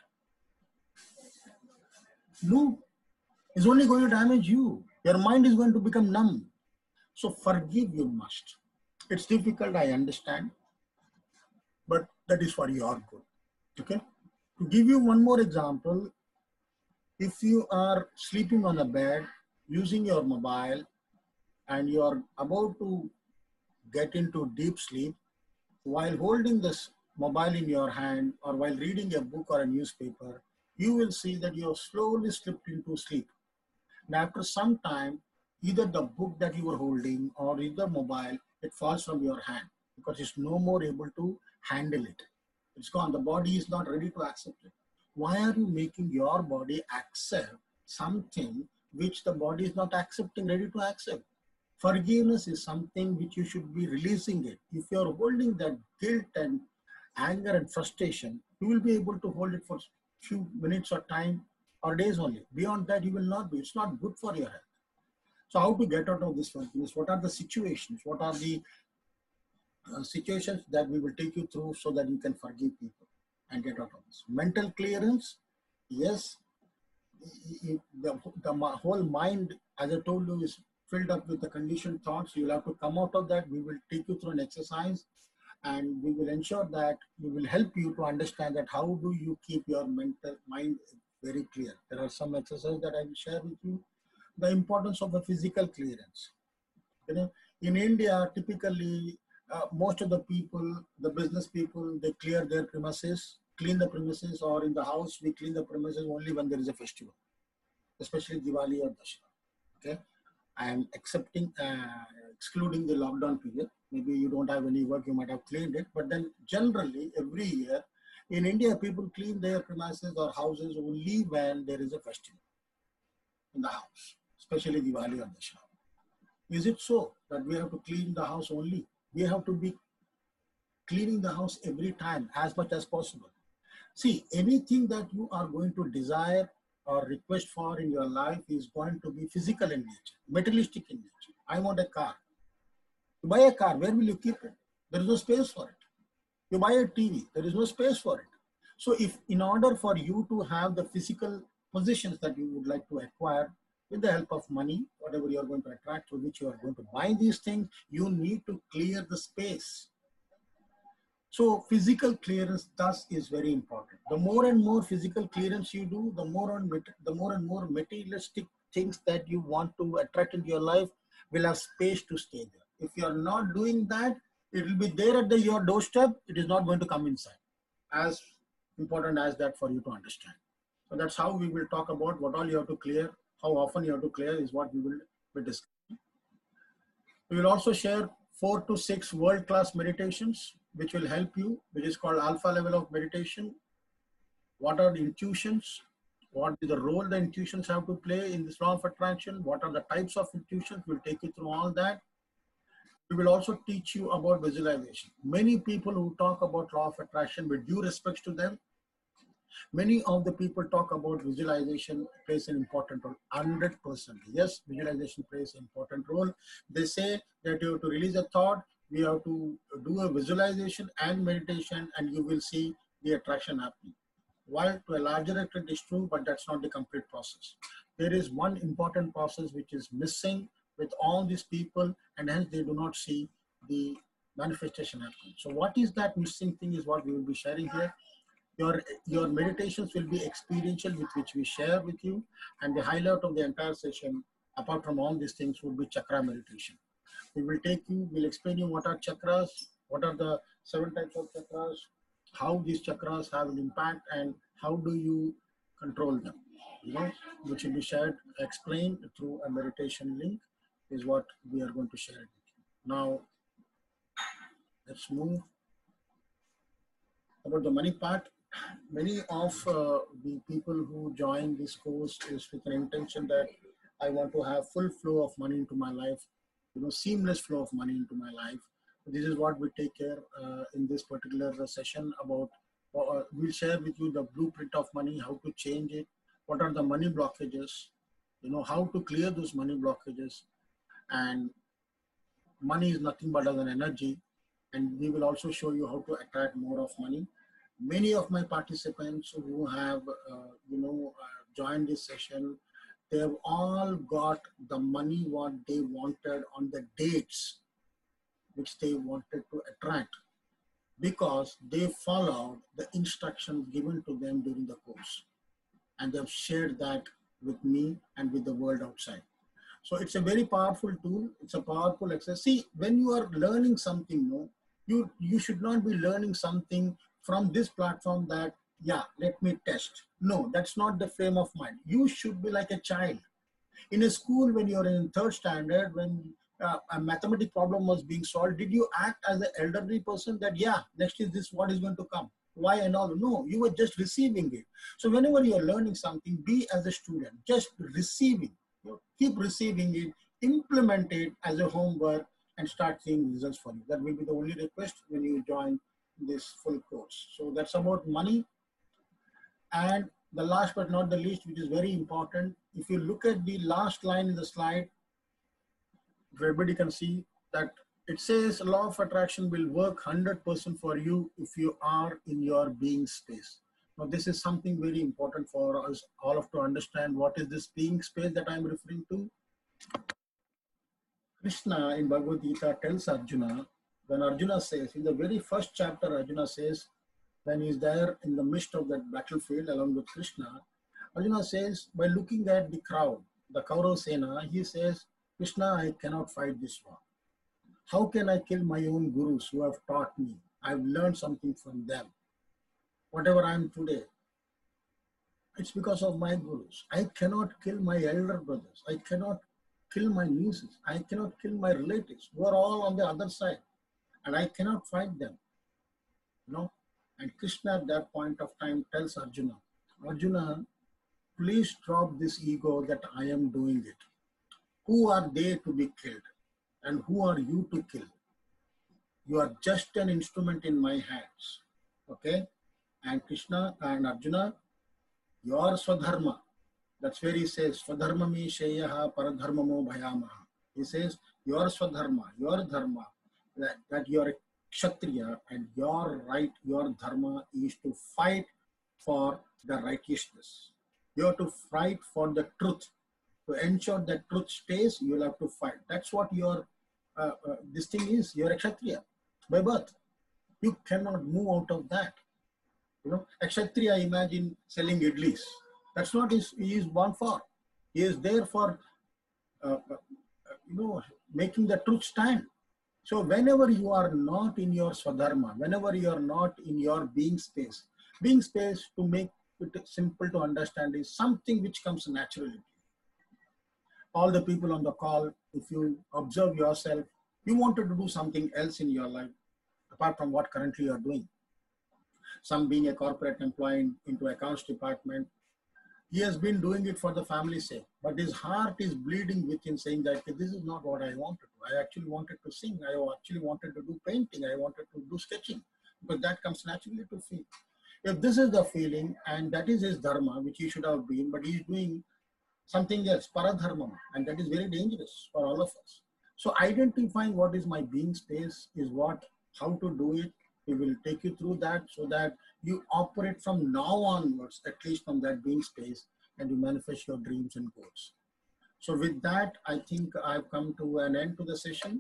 No. It's only going to damage you. Your mind is going to become numb. So forgive you must. It's difficult, I understand, but that is for your good. Okay? To give you one more example, if you are sleeping on a bed using your mobile and you are about to get into deep sleep, while holding this mobile in your hand or while reading a book or a newspaper, you will see that you have slowly slipped into sleep. And after some time, either the book that you were holding or either mobile, it falls from your hand because it's no more able to handle it. It's gone. The body is not ready to accept it. Why are you making your body accept something which the body is not accepting, ready to accept? Forgiveness is something which you should be releasing it. If you're holding that guilt and anger and frustration, you will be able to hold it for a few minutes or time or days only. Beyond that, you will not be. It's not good for your health. So how to get out of this forgiveness? What are the situations? What are the situations that we will take you through so that you can forgive people and get out of this? Mental clearance, yes. The whole mind, as I told you, is filled up with the conditioned thoughts. You'll have to come out of that. We will take you through an exercise and we will ensure that we will help you to understand that how do you keep your mental mind very clear. There are some exercises that I will share with you. The importance of a physical clearance. You know, in India, typically, most of the people, the business people, they clear their premises clean the premises, or in the house, we clean the premises only when there is a festival, especially Diwali or Dussehra. Okay. And excluding the lockdown period, maybe you don't have any work, you might have cleaned it. But then generally every year in India, people clean their premises or houses only when there is a festival in the house, especially Diwali or Dussehra. Is it so that we have to clean the house only? We have to be cleaning the house every time as much as possible. See, anything that you are going to desire or request for in your life is going to be physical in nature, materialistic in nature. I want a car. You buy a car, where will you keep it? There is no space for it. You buy a TV, there is no space for it. So if in order for you to have the physical possessions that you would like to acquire with the help of money, whatever you are going to attract, through which you are going to buy these things, you need to clear the space. So physical clearance thus is very important. The more and more physical clearance you do, the more and more materialistic things that you want to attract into your life will have space to stay there. If you are not doing that, it will be there at your doorstep. It is not going to come inside. As important as that for you to understand. So that's how we will talk about what all you have to clear, how often you have to clear is what we will be discussing. We will also share 4 to 6 world-class meditations which will help you, which is called alpha level of meditation. What are the intuitions? What is the role the intuitions have to play in this law of attraction? What are the types of intuitions? We'll take you through all that. We will also teach you about visualization. Many people who talk about law of attraction, with due respects to them, many of the people talk about visualization plays an important role. 100%. Yes, visualization plays an important role. They say that you have to release a thought, we have to do a visualization and meditation, and you will see the attraction happening. While to a larger extent is true, but that's not the complete process. There is one important process which is missing with all these people, and hence they do not see the manifestation happening. So what is that missing thing is what we will be sharing here. Your meditations will be experiential, with which we share with you, and the highlight of the entire session, apart from all these things, will be chakra meditation. We will we'll explain you what are chakras, what are the 7 types of chakras, how these chakras have an impact, and how do you control them, which will be shared, explained through a meditation link is what we are going to share with you. Now, let's move about the money part. Many of the people who join this course is with an intention that I want to have full flow of money into my life, seamless flow of money into my life. This is what we take care in this particular session about. We'll share with you the blueprint of money, how to change it, what are the money blockages, how to clear those money blockages. And money is nothing but as an energy. And we will also show you how to attract more of money. Many of my participants who have, joined this session, they have all got the money what they wanted on the dates which they wanted to attract, because they followed the instructions given to them during the course, and they have shared that with me and with the world outside. So it's a very powerful tool. It's a powerful exercise. See, when you are learning something, you should not be learning something from this platform that, yeah, let me test. No, that's not the frame of mind. You should be like a child. In a school, when you're in 3rd standard, when a mathematical problem was being solved, did you act as an elderly person that, yeah, next is this, what is going to come? Why and all? No, you were just receiving it. So whenever you're learning something, be as a student, just receiving. Keep receiving it, implement it as a homework, and start seeing results for you. That will be the only request when you join this full course. So that's about money. And the last but not the least, which is very important, if you look at the last line in the slide, everybody can see that it says law of attraction will work 100% for you if you are in your being space. Now, this is something very important for us all of to understand. What is this being space that I'm referring to? Krishna in Bhagavad Gita tells Arjuna, when Arjuna says, in the very first chapter, Arjuna says, when he's there in the midst of that battlefield along with Krishna, Arjuna says, by looking at the crowd, the Kaurava Sena, he says, Krishna, I cannot fight this war. How can I kill my own gurus who have taught me? I've learned something from them. whatever I am today, it's because of my gurus. I cannot kill my elder brothers. I cannot kill my nieces. I cannot kill my relatives who are all on the other side. And I cannot fight them. You know? And Krishna at that point of time tells Arjuna, Arjuna, please drop this ego that I am doing it. Who are they to be killed? And who are you to kill? You are just an instrument in my hands. Okay? And Krishna and Arjuna, your Swadharma. That's where he says, Swadharma mi sheyaha paradharmamo bhayamaha. He says, your Swadharma, your Dharma, that you are a Kshatriya and your right, your Dharma is to fight for the righteousness. You have to fight for the truth. To ensure that truth stays, you'll have to fight. That's what your, this thing is. You're a Kshatriya by birth. You cannot move out of that. You know, a Kshatriya, imagine selling idlis. That's not he is born for. He is there for, making the truth stand. So whenever you are not in your Swadharma, whenever you are not in your being space to make it simple to understand is something which comes naturally. All the people on the call, if you observe yourself, you wanted to do something else in your life apart from what currently you are doing. Some being a corporate employee into accounts department, he has been doing it for the family's sake, but his heart is bleeding within saying that this is not what I wanted to. I actually wanted to sing. I actually wanted to do painting. I wanted to do sketching, but that comes naturally to feel. If this is the feeling and that is his dharma, which he should have been, but he's doing something else, paradharma, and that is very dangerous for all of us. So identifying what is my being space is how to do it. We will take you through that so that you operate from now onwards, at least from that being space, and you manifest your dreams and goals. So with that, I think I've come to an end to the session.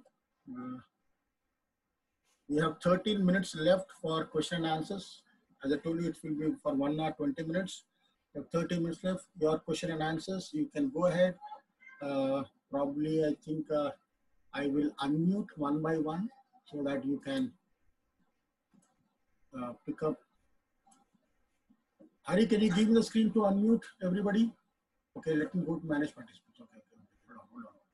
We have 13 minutes left for question and answers. As I told you, it will be for 1 hour, 20 minutes. You have 30 minutes left. Your question and answers, you can go ahead. Probably, I think I will unmute one by one so that you can pick up. Hari, can you give me the screen to unmute everybody? Okay, let me go to manage participants. Okay, hold on.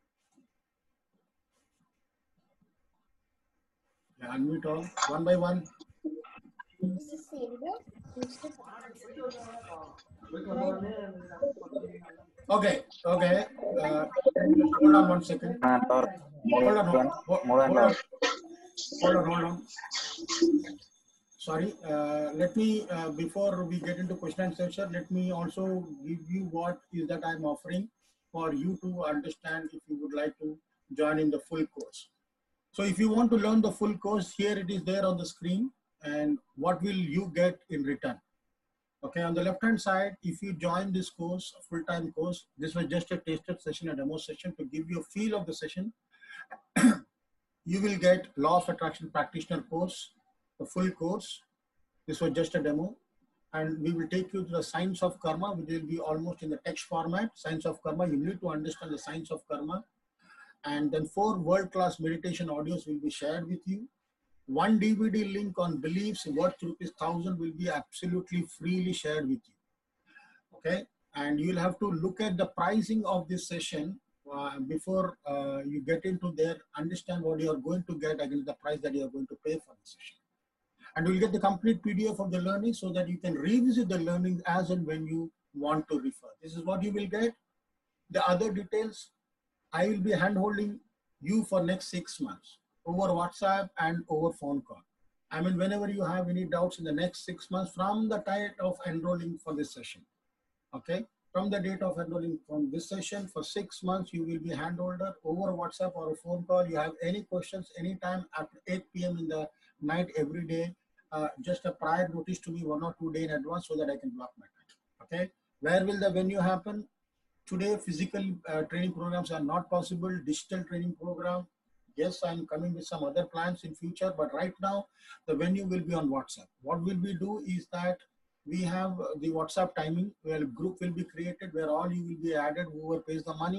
Yeah, unmute all, one by one. Okay. Hold on 1 second. Hold on. Sorry, let me, before we get into question and answer, let me also give you what is that I'm offering for you to understand if you would like to join in the full course. So if you want to learn the full course, here it is there on the screen, and what will you get in return? Okay, on the left-hand side, if you join this course, a full-time course, this was just a tested session, a demo session to give you a feel of the session. You will get Law of Attraction Practitioner course, the full course. This was just a demo. And we will take you to the Science of Karma, which will be almost in the text format. Science of Karma, you need to understand the Science of Karma. And then 4 world-class meditation audios will be shared with you. 1 DVD link on beliefs worth ₹1,000 will be absolutely freely shared with you. Okay, and you'll have to look at the pricing of this session before you get into there, understand what you are going to get against the price that you are going to pay for the session. And you'll get the complete PDF of the learning so that you can revisit the learning as and when you want to refer. This is what you will get. The other details, I will be hand-holding you for next 6 months over WhatsApp and over phone call. I mean, whenever you have any doubts in the next 6 months from the time of enrolling for this session, okay? From the date of enrolling from this session for 6 months, you will be handholder over WhatsApp or a phone call. You have any questions anytime after 8 p.m. in the night every day, just a prior notice to me 1 or 2 days in advance so that I can block my time, okay? Where will the venue happen? Today, physical training programs are not possible. Digital training program, yes, I'm coming with some other plans in future, but right now the venue will be on WhatsApp. What will we do is that we have the WhatsApp timing where a group will be created where all you will be added, whoever pays the money,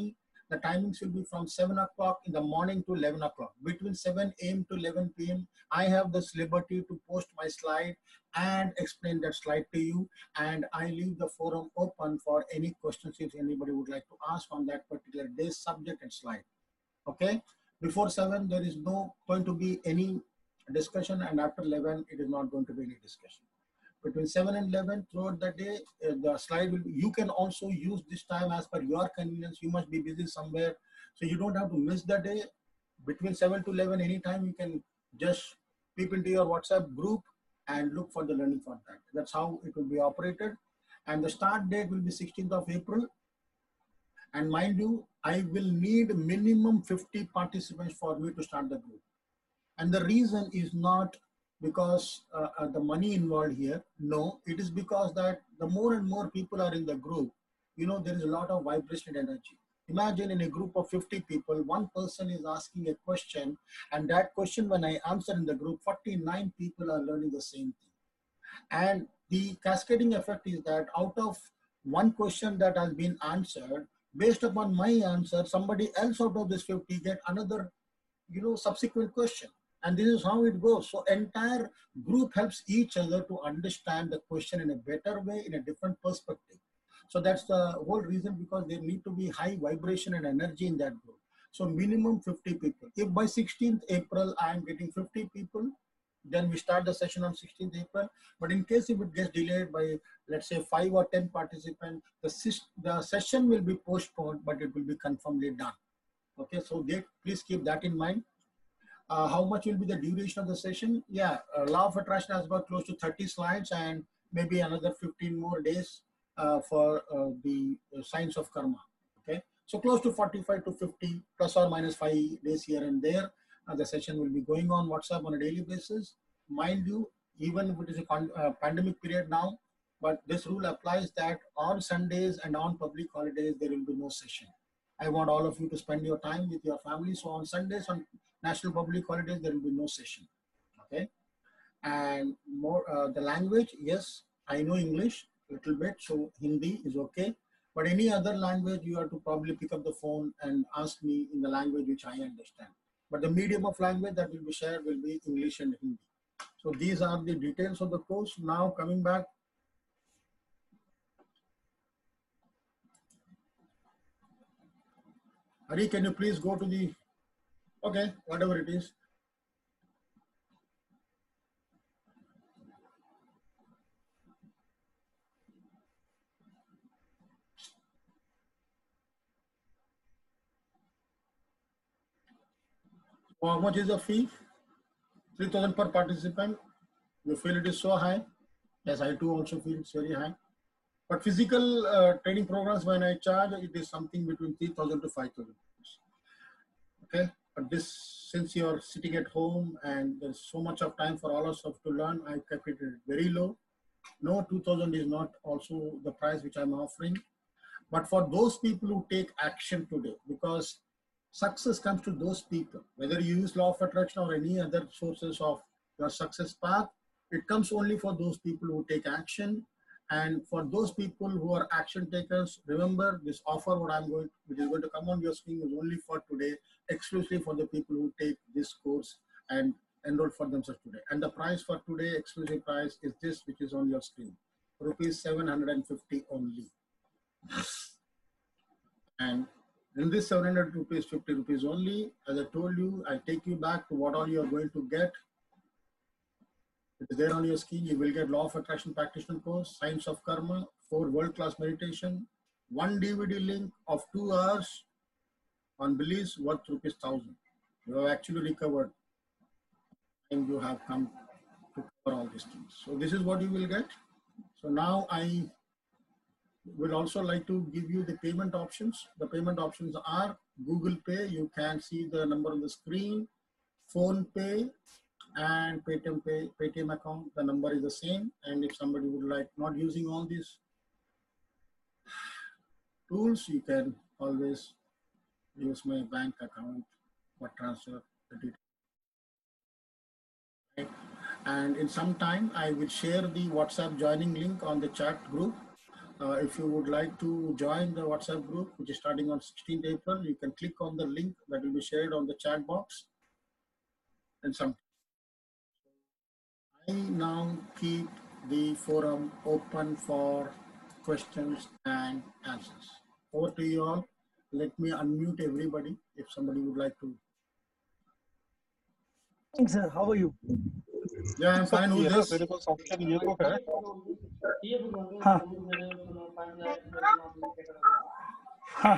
The timings will be from 7 o'clock in the morning to 11 o'clock. Between 7 a.m. to 11 p.m., I have this liberty to post my slide and explain that slide to you. And I leave the forum open for any questions if anybody would like to ask on that particular day's subject and slide. Okay? Before 7, there is no going to be any discussion, and after 11, it is not going to be any discussion. Between 7 and 11 throughout the day, the slide will be, you can also use this time as per your convenience. You must be busy somewhere, so you don't have to miss the day. Between 7 to 11, anytime you can just peep into your WhatsApp group and look for the learning for that. That's how it will be operated. And the start date will be 16th of April. And mind you, I will need minimum 50 participants for me to start the group. And the reason is not because the money involved here. No, it is because that the more and more people are in the group, you know, there is a lot of vibration and energy. Imagine in a group of 50 people, one person is asking a question, and that question, when I answer in the group, 49 people are learning the same thing. And the cascading effect is that out of one question that has been answered, based upon my answer, somebody else out of this 50 get another, you know, subsequent question. And this is how it goes. So entire group helps each other to understand the question in a better way, in a different perspective. So that's the whole reason, because there need to be high vibration and energy in that group. So minimum 50 people. If by 16th April, I am getting 50 people, then we start the session on 16th April. But in case if it gets delayed by, let's say, 5 or 10 participants, the session will be postponed, but it will be confirmedly done. Okay, so please keep that in mind. How much will be the duration of the session? Yeah, Law of Attraction has got close to 30 slides and maybe another 15 more days for the Science of Karma. Okay, so close to 45 to 50 plus or minus 5 days here and there. The session will be going on WhatsApp on a daily basis. Mind you, even if it is a pandemic period now, but this rule applies that on Sundays and on public holidays, there will be no session. I want all of you to spend your time with your family. So on Sundays, on national public holidays, there will be no session. Okay. And more the language, yes, I know English a little bit, so Hindi is okay. But any other language, you have to probably pick up the phone and ask me in the language which I understand. But the medium of language that will be shared will be English and Hindi. So these are the details of the course. Now coming back. Hari, can you please go to the, okay, whatever it is. How much is the fee? 3,000 per participant. You feel it is so high? Yes, I too also feel it's very high. But physical training programs, when I charge, it is something between 3,000 to 5,000. Okay, but this, since you're sitting at home and there's so much of time for all of us to learn, I kept it very low. No, 2,000 is not also the price which I'm offering. But for those people who take action today, because success comes to those people, whether you use Law of Attraction or any other sources of your success path, it comes only for those people who take action. And for those people who are action takers, remember this offer, which is going to come on your screen, is only for today, exclusively for the people who take this course and enroll for themselves today. And the price for today, exclusive price, is this, which is on your screen, rupees 750 only. And in this 700 rupees, 50 rupees only, as I told you, I take you back to what all you are going to get. It is there on your screen. You will get Law of Attraction Practitioner course, Science of Karma, 4 world-class meditation, 1 DVD link of 2 hours on beliefs worth rupees 1,000. You have actually recovered, and you have come to cover all these things. So this is what you will get. So now I will also like to give you the payment options. The payment options are Google Pay. You can see the number on the screen, Phone Pay, and Paytm Pay, Paytm account. The number is the same. And if somebody would like not using all these tools, you can always use my bank account for transfer the details. Right? And in some time, I will share the WhatsApp joining link on the chat group. If you would like to join the WhatsApp group, which is starting on 16th April, you can click on the link that will be shared on the chat box. And I now keep the forum open for questions and answers. Over to you all. Let me unmute everybody if somebody would like to. Thanks, sir. How are you? Yeah, I'm fine. Who's this? मेरे पास option ये तो है हाँ हाँ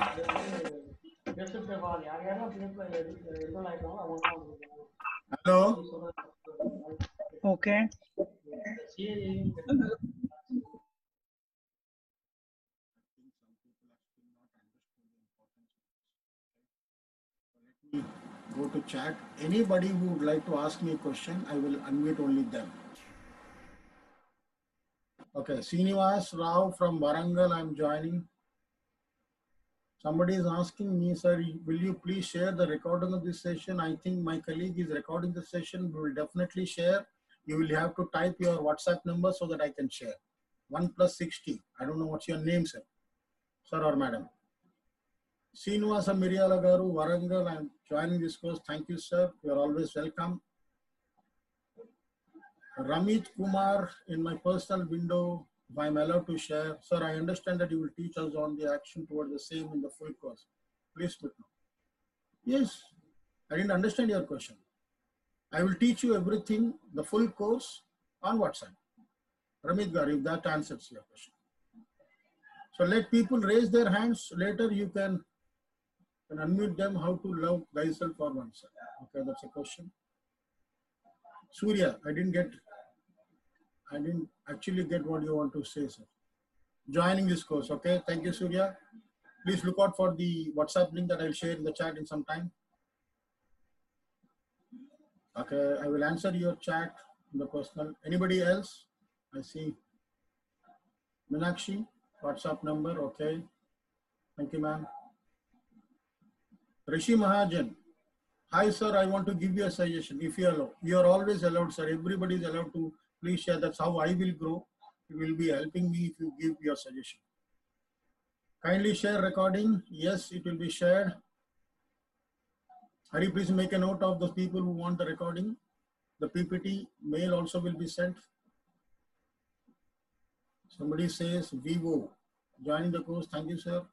Hello. Okay Go to chat. Anybody who would like to ask me a question, I will unmute only them. Okay, Srinivas Rao from Warangal, I'm joining. Somebody is asking me, sir, will you please share the recording of this session? I think my colleague is recording the session. We will definitely share. You will have to type your WhatsApp number so that I can share. 1+60. I don't know what's your name, sir. Sir or madam. Srinivasa Miryala Garu, Warangal, I'm joining this course. Thank you, sir. You are always welcome. Ramit Kumar, in my personal window, if I'm allowed to share. Sir, I understand that you will teach us on the action towards the same in the full course. Please put no. Yes, I didn't understand your question. I will teach you everything, the full course on WhatsApp. Ramit Garu, if that answers your question. So let people raise their hands. Later you can unmute them how to love thyself for oneself. Okay, that's a question. Surya, I didn't actually get what you want to say, sir. Joining this course, okay? Thank you, Surya. Please look out for the WhatsApp link that I'll share in the chat in some time. Okay, I will answer your chat in the personal. Anybody else? I see Meenakshi, WhatsApp number, okay. Thank you, ma'am. Rishi Mahajan. Hi, sir. I want to give you a suggestion. If you allow, you are always allowed, sir. Everybody is allowed to please share. That's how I will grow. It will be helping me if you give your suggestion. Kindly share recording. Yes, it will be shared. Hari, please make a note of those people who want the recording. The PPT mail also will be sent. Somebody says Vivo. Joining the course. Thank you, sir.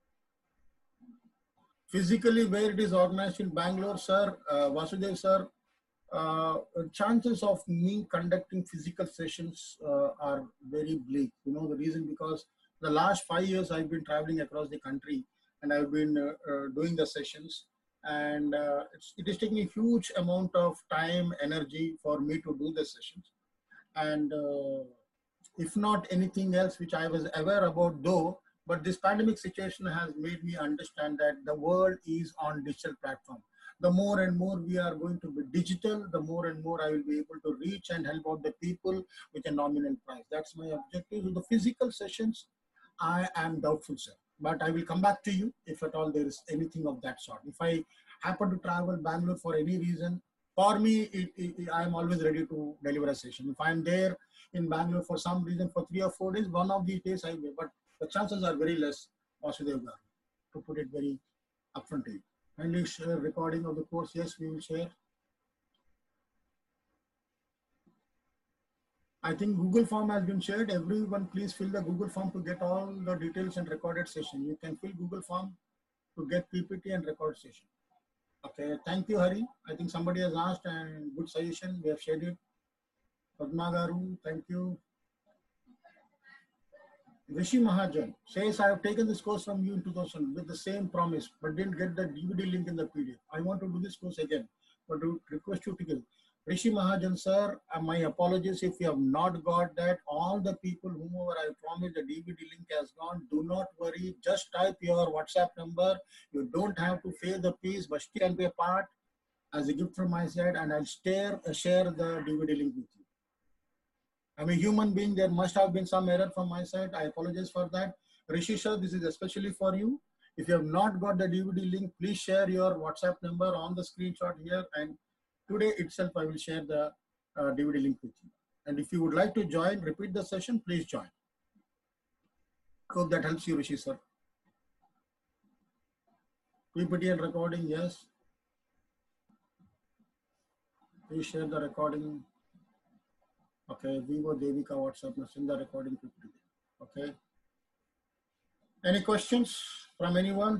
Physically, where it is organized in Bangalore, sir, Vasudev, sir, chances of me conducting physical sessions are very bleak. You know the reason? Because the last 5 years I've been traveling across the country and I've been doing the sessions, and it is taking a huge amount of time, energy for me to do the sessions. And if not anything else which I was aware about though, but this pandemic situation has made me understand that the world is on digital platform. The more and more we are going to be digital, the more and more I will be able to reach and help out the people with a nominal price. That's my objective. With the physical sessions, I am doubtful, sir. But I will come back to you if at all there is anything of that sort. If I happen to travel Bangalore for any reason, for me, I am always ready to deliver a session. If I'm there in Bangalore for some reason for 3 or 4 days, one of these days I will. But the chances are very less, Vasudev Garu, to put it very upfront to you. Kindly share recording of the course. Yes, we will share. I think Google form has been shared. Everyone please fill the Google form to get all the details and recorded session. You can fill Google form to get PPT and record session. Okay, thank you, Hari. I think somebody has asked and good suggestion. We have shared it. Padma Garu, thank you. Rishi Mahajan says, I have taken this course from you in 2000 with the same promise, but didn't get the DVD link in the PDF. I want to do this course again, but to request you to give. Rishi Mahajan, sir, my apologies if you have not got that. All the people whomever I promised the DVD link has gone. Do not worry. Just type your WhatsApp number. You don't have to pay the fees, but still can be a part as a gift from my side, and I'll share the DVD link with you. I'm a human being. There must have been some error from my side. I apologize for that. Rishi sir, this is especially for you. If you have not got the DVD link, please share your WhatsApp number on the screenshot here. And today itself, I will share the DVD link with you. And if you would like to join, repeat the session, please join. Hope that helps you, Rishi sir. PPT and recording, yes. Please share the recording. Okay, Vivo Devika WhatsApp, send the recording quickly. Okay. Any questions from anyone?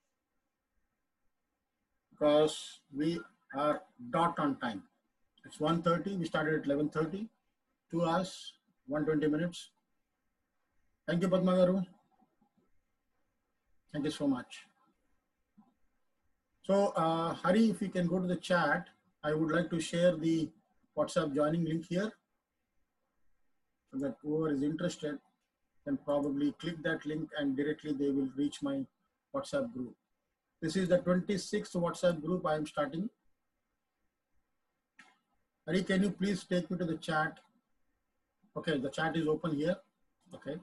Because we are dot on time. It's 1:30. We started at 11:30. 2 hours, 120 minutes. Thank you, Padma Garu. Thank you so much. So, Hari, if you can go to the chat, I would like to share the WhatsApp joining link here so that whoever is interested can probably click that link and directly they will reach my WhatsApp group. This is the 26th WhatsApp group I am starting. Hari, can you please take me to the chat? Okay, the chat is open here. Okay.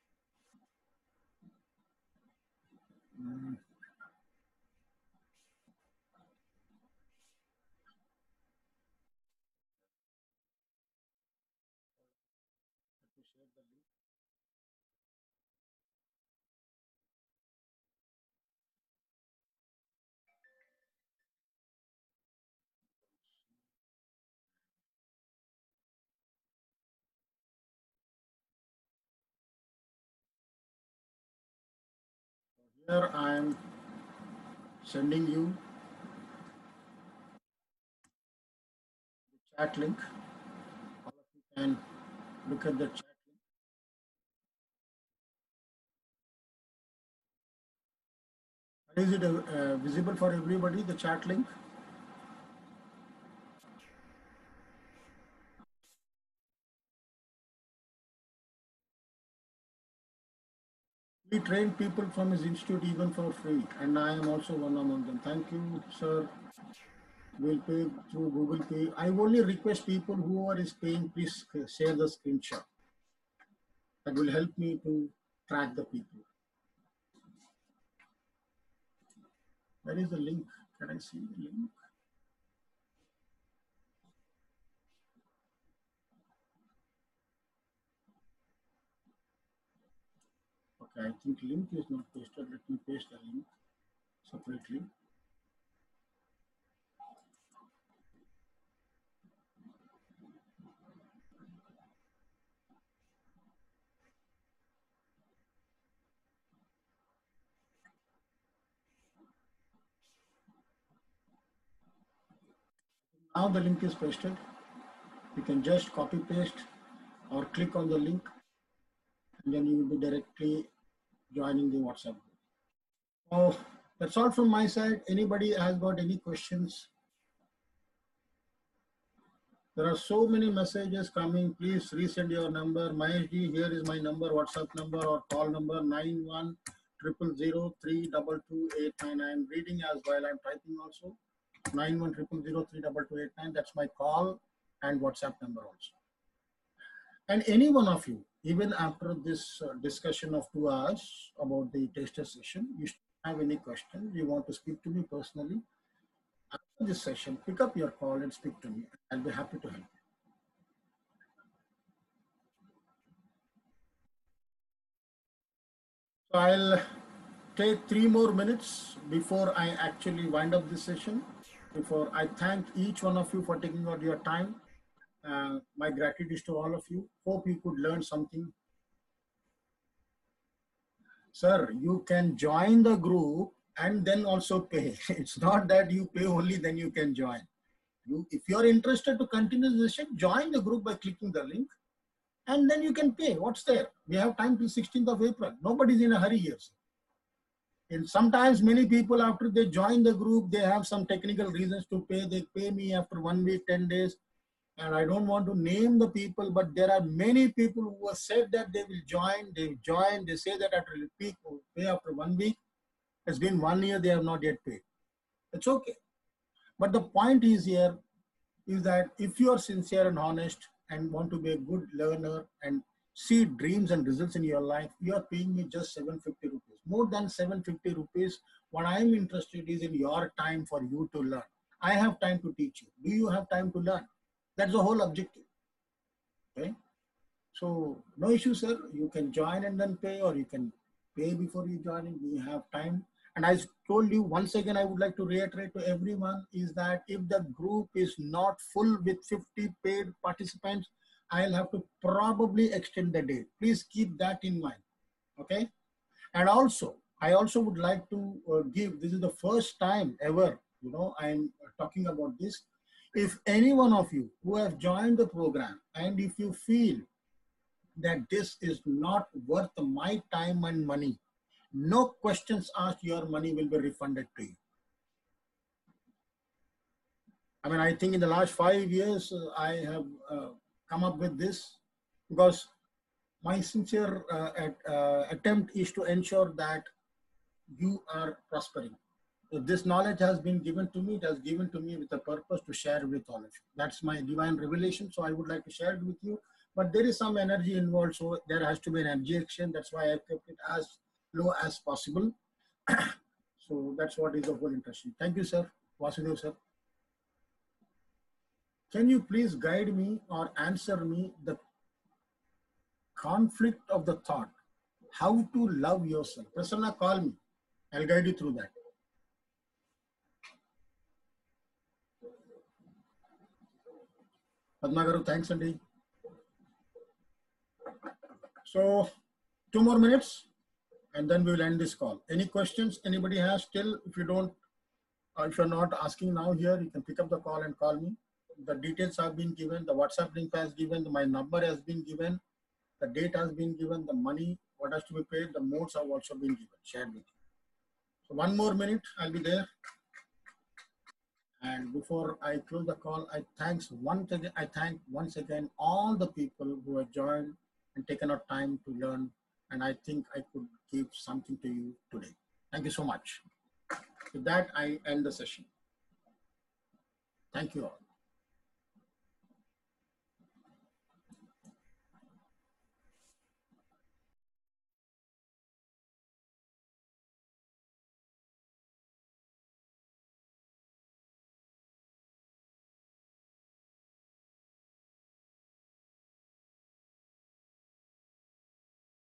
Here I am sending you the chat link. All of you can look at the chat link. Is it visible for everybody, the chat link? We train people from his institute even for free, and I am also one among them. Thank you, sir. We'll pay through Google Pay. I only request people whoever is paying, please share the screenshot. That will help me to track the people. Where is the link? Can I see the link? Okay, I think link is not pasted. Let me paste the link separately. Now the link is pasted. You can just copy paste or click on the link, and then you will be directly joining the WhatsApp group. So that's all from my side. Anybody has got any questions? There are so many messages coming. Please resend your number. Maheshji, here is my number, WhatsApp number or call number 9100032289. I'm reading as while I'm typing also. 9100032289. That's my call and WhatsApp number also. And any one of you, even after this discussion of 2 hours about the taster session, you have any questions, you want to speak to me personally, after this session, pick up your call and speak to me. I'll be happy to help you. So I'll take 3 more minutes before I actually wind up this session. Before I thank each one of you for taking out your time. My gratitude to all of you. Hope you could learn something. Sir, you can join the group and then also pay. It's not that you pay only, then you can join. If you're interested to continue the session, join the group by clicking the link and then you can pay. What's there? We have time till 16th of April. Nobody's in a hurry here. Sir. And sometimes many people, after they join the group, they have some technical reasons to pay. They pay me after 1 week, 10 days. And I don't want to name the people, but there are many people who have said that they will join. They join. They say that after pay after 1 week. It's been 1 year. They have not yet paid. It's okay. But the point is here is that if you are sincere and honest and want to be a good learner and see dreams and results in your life, you are paying me just 750 rupees. More than 750 rupees. What I am interested is in your time for you to learn. I have time to teach you. Do you have time to learn? That's the whole objective. Okay. So no issue, sir. You can join and then pay, or you can pay before you join. We have time. And I told you once again, I would like to reiterate to everyone is that if the group is not full with 50 paid participants, I'll have to probably extend the date. Please keep that in mind. Okay. And also, I also would like to give, this is the first time ever, you know, I'm talking about this. If any one of you who have joined the program, and if you feel that this is not worth my time and money, no questions asked, your money will be refunded to you. I mean, I think in the last 5 years, I have come up with this because my sincere attempt is to ensure that you are prospering. So this knowledge has been given to me. It has given to me with a purpose to share with all of you. That's my divine revelation. So I would like to share it with you. But there is some energy involved. So there has to be an objection. That's why I kept it as low as possible. So that's what is the whole interesting. Thank you, sir. Vasudev, sir. Can you please guide me or answer me the conflict of the thought? How to love yourself? Prasanna, call me. I'll guide you through that. Padmagaru, thanks, Andy. So 2 more minutes and then we will end this call. Any questions anybody has still? If you don't, if you're not asking now here, you can pick up the call and call me. The details have been given. The WhatsApp link has given. My number has been given. The date has been given. The money, what has to be paid, the modes have also been given, shared with you. So 1 more minute, I'll be there. And before I close the call, I thank once again all the people who have joined and taken out time to learn. And I think I could give something to you today. Thank you so much. With that, I end the session. Thank you all.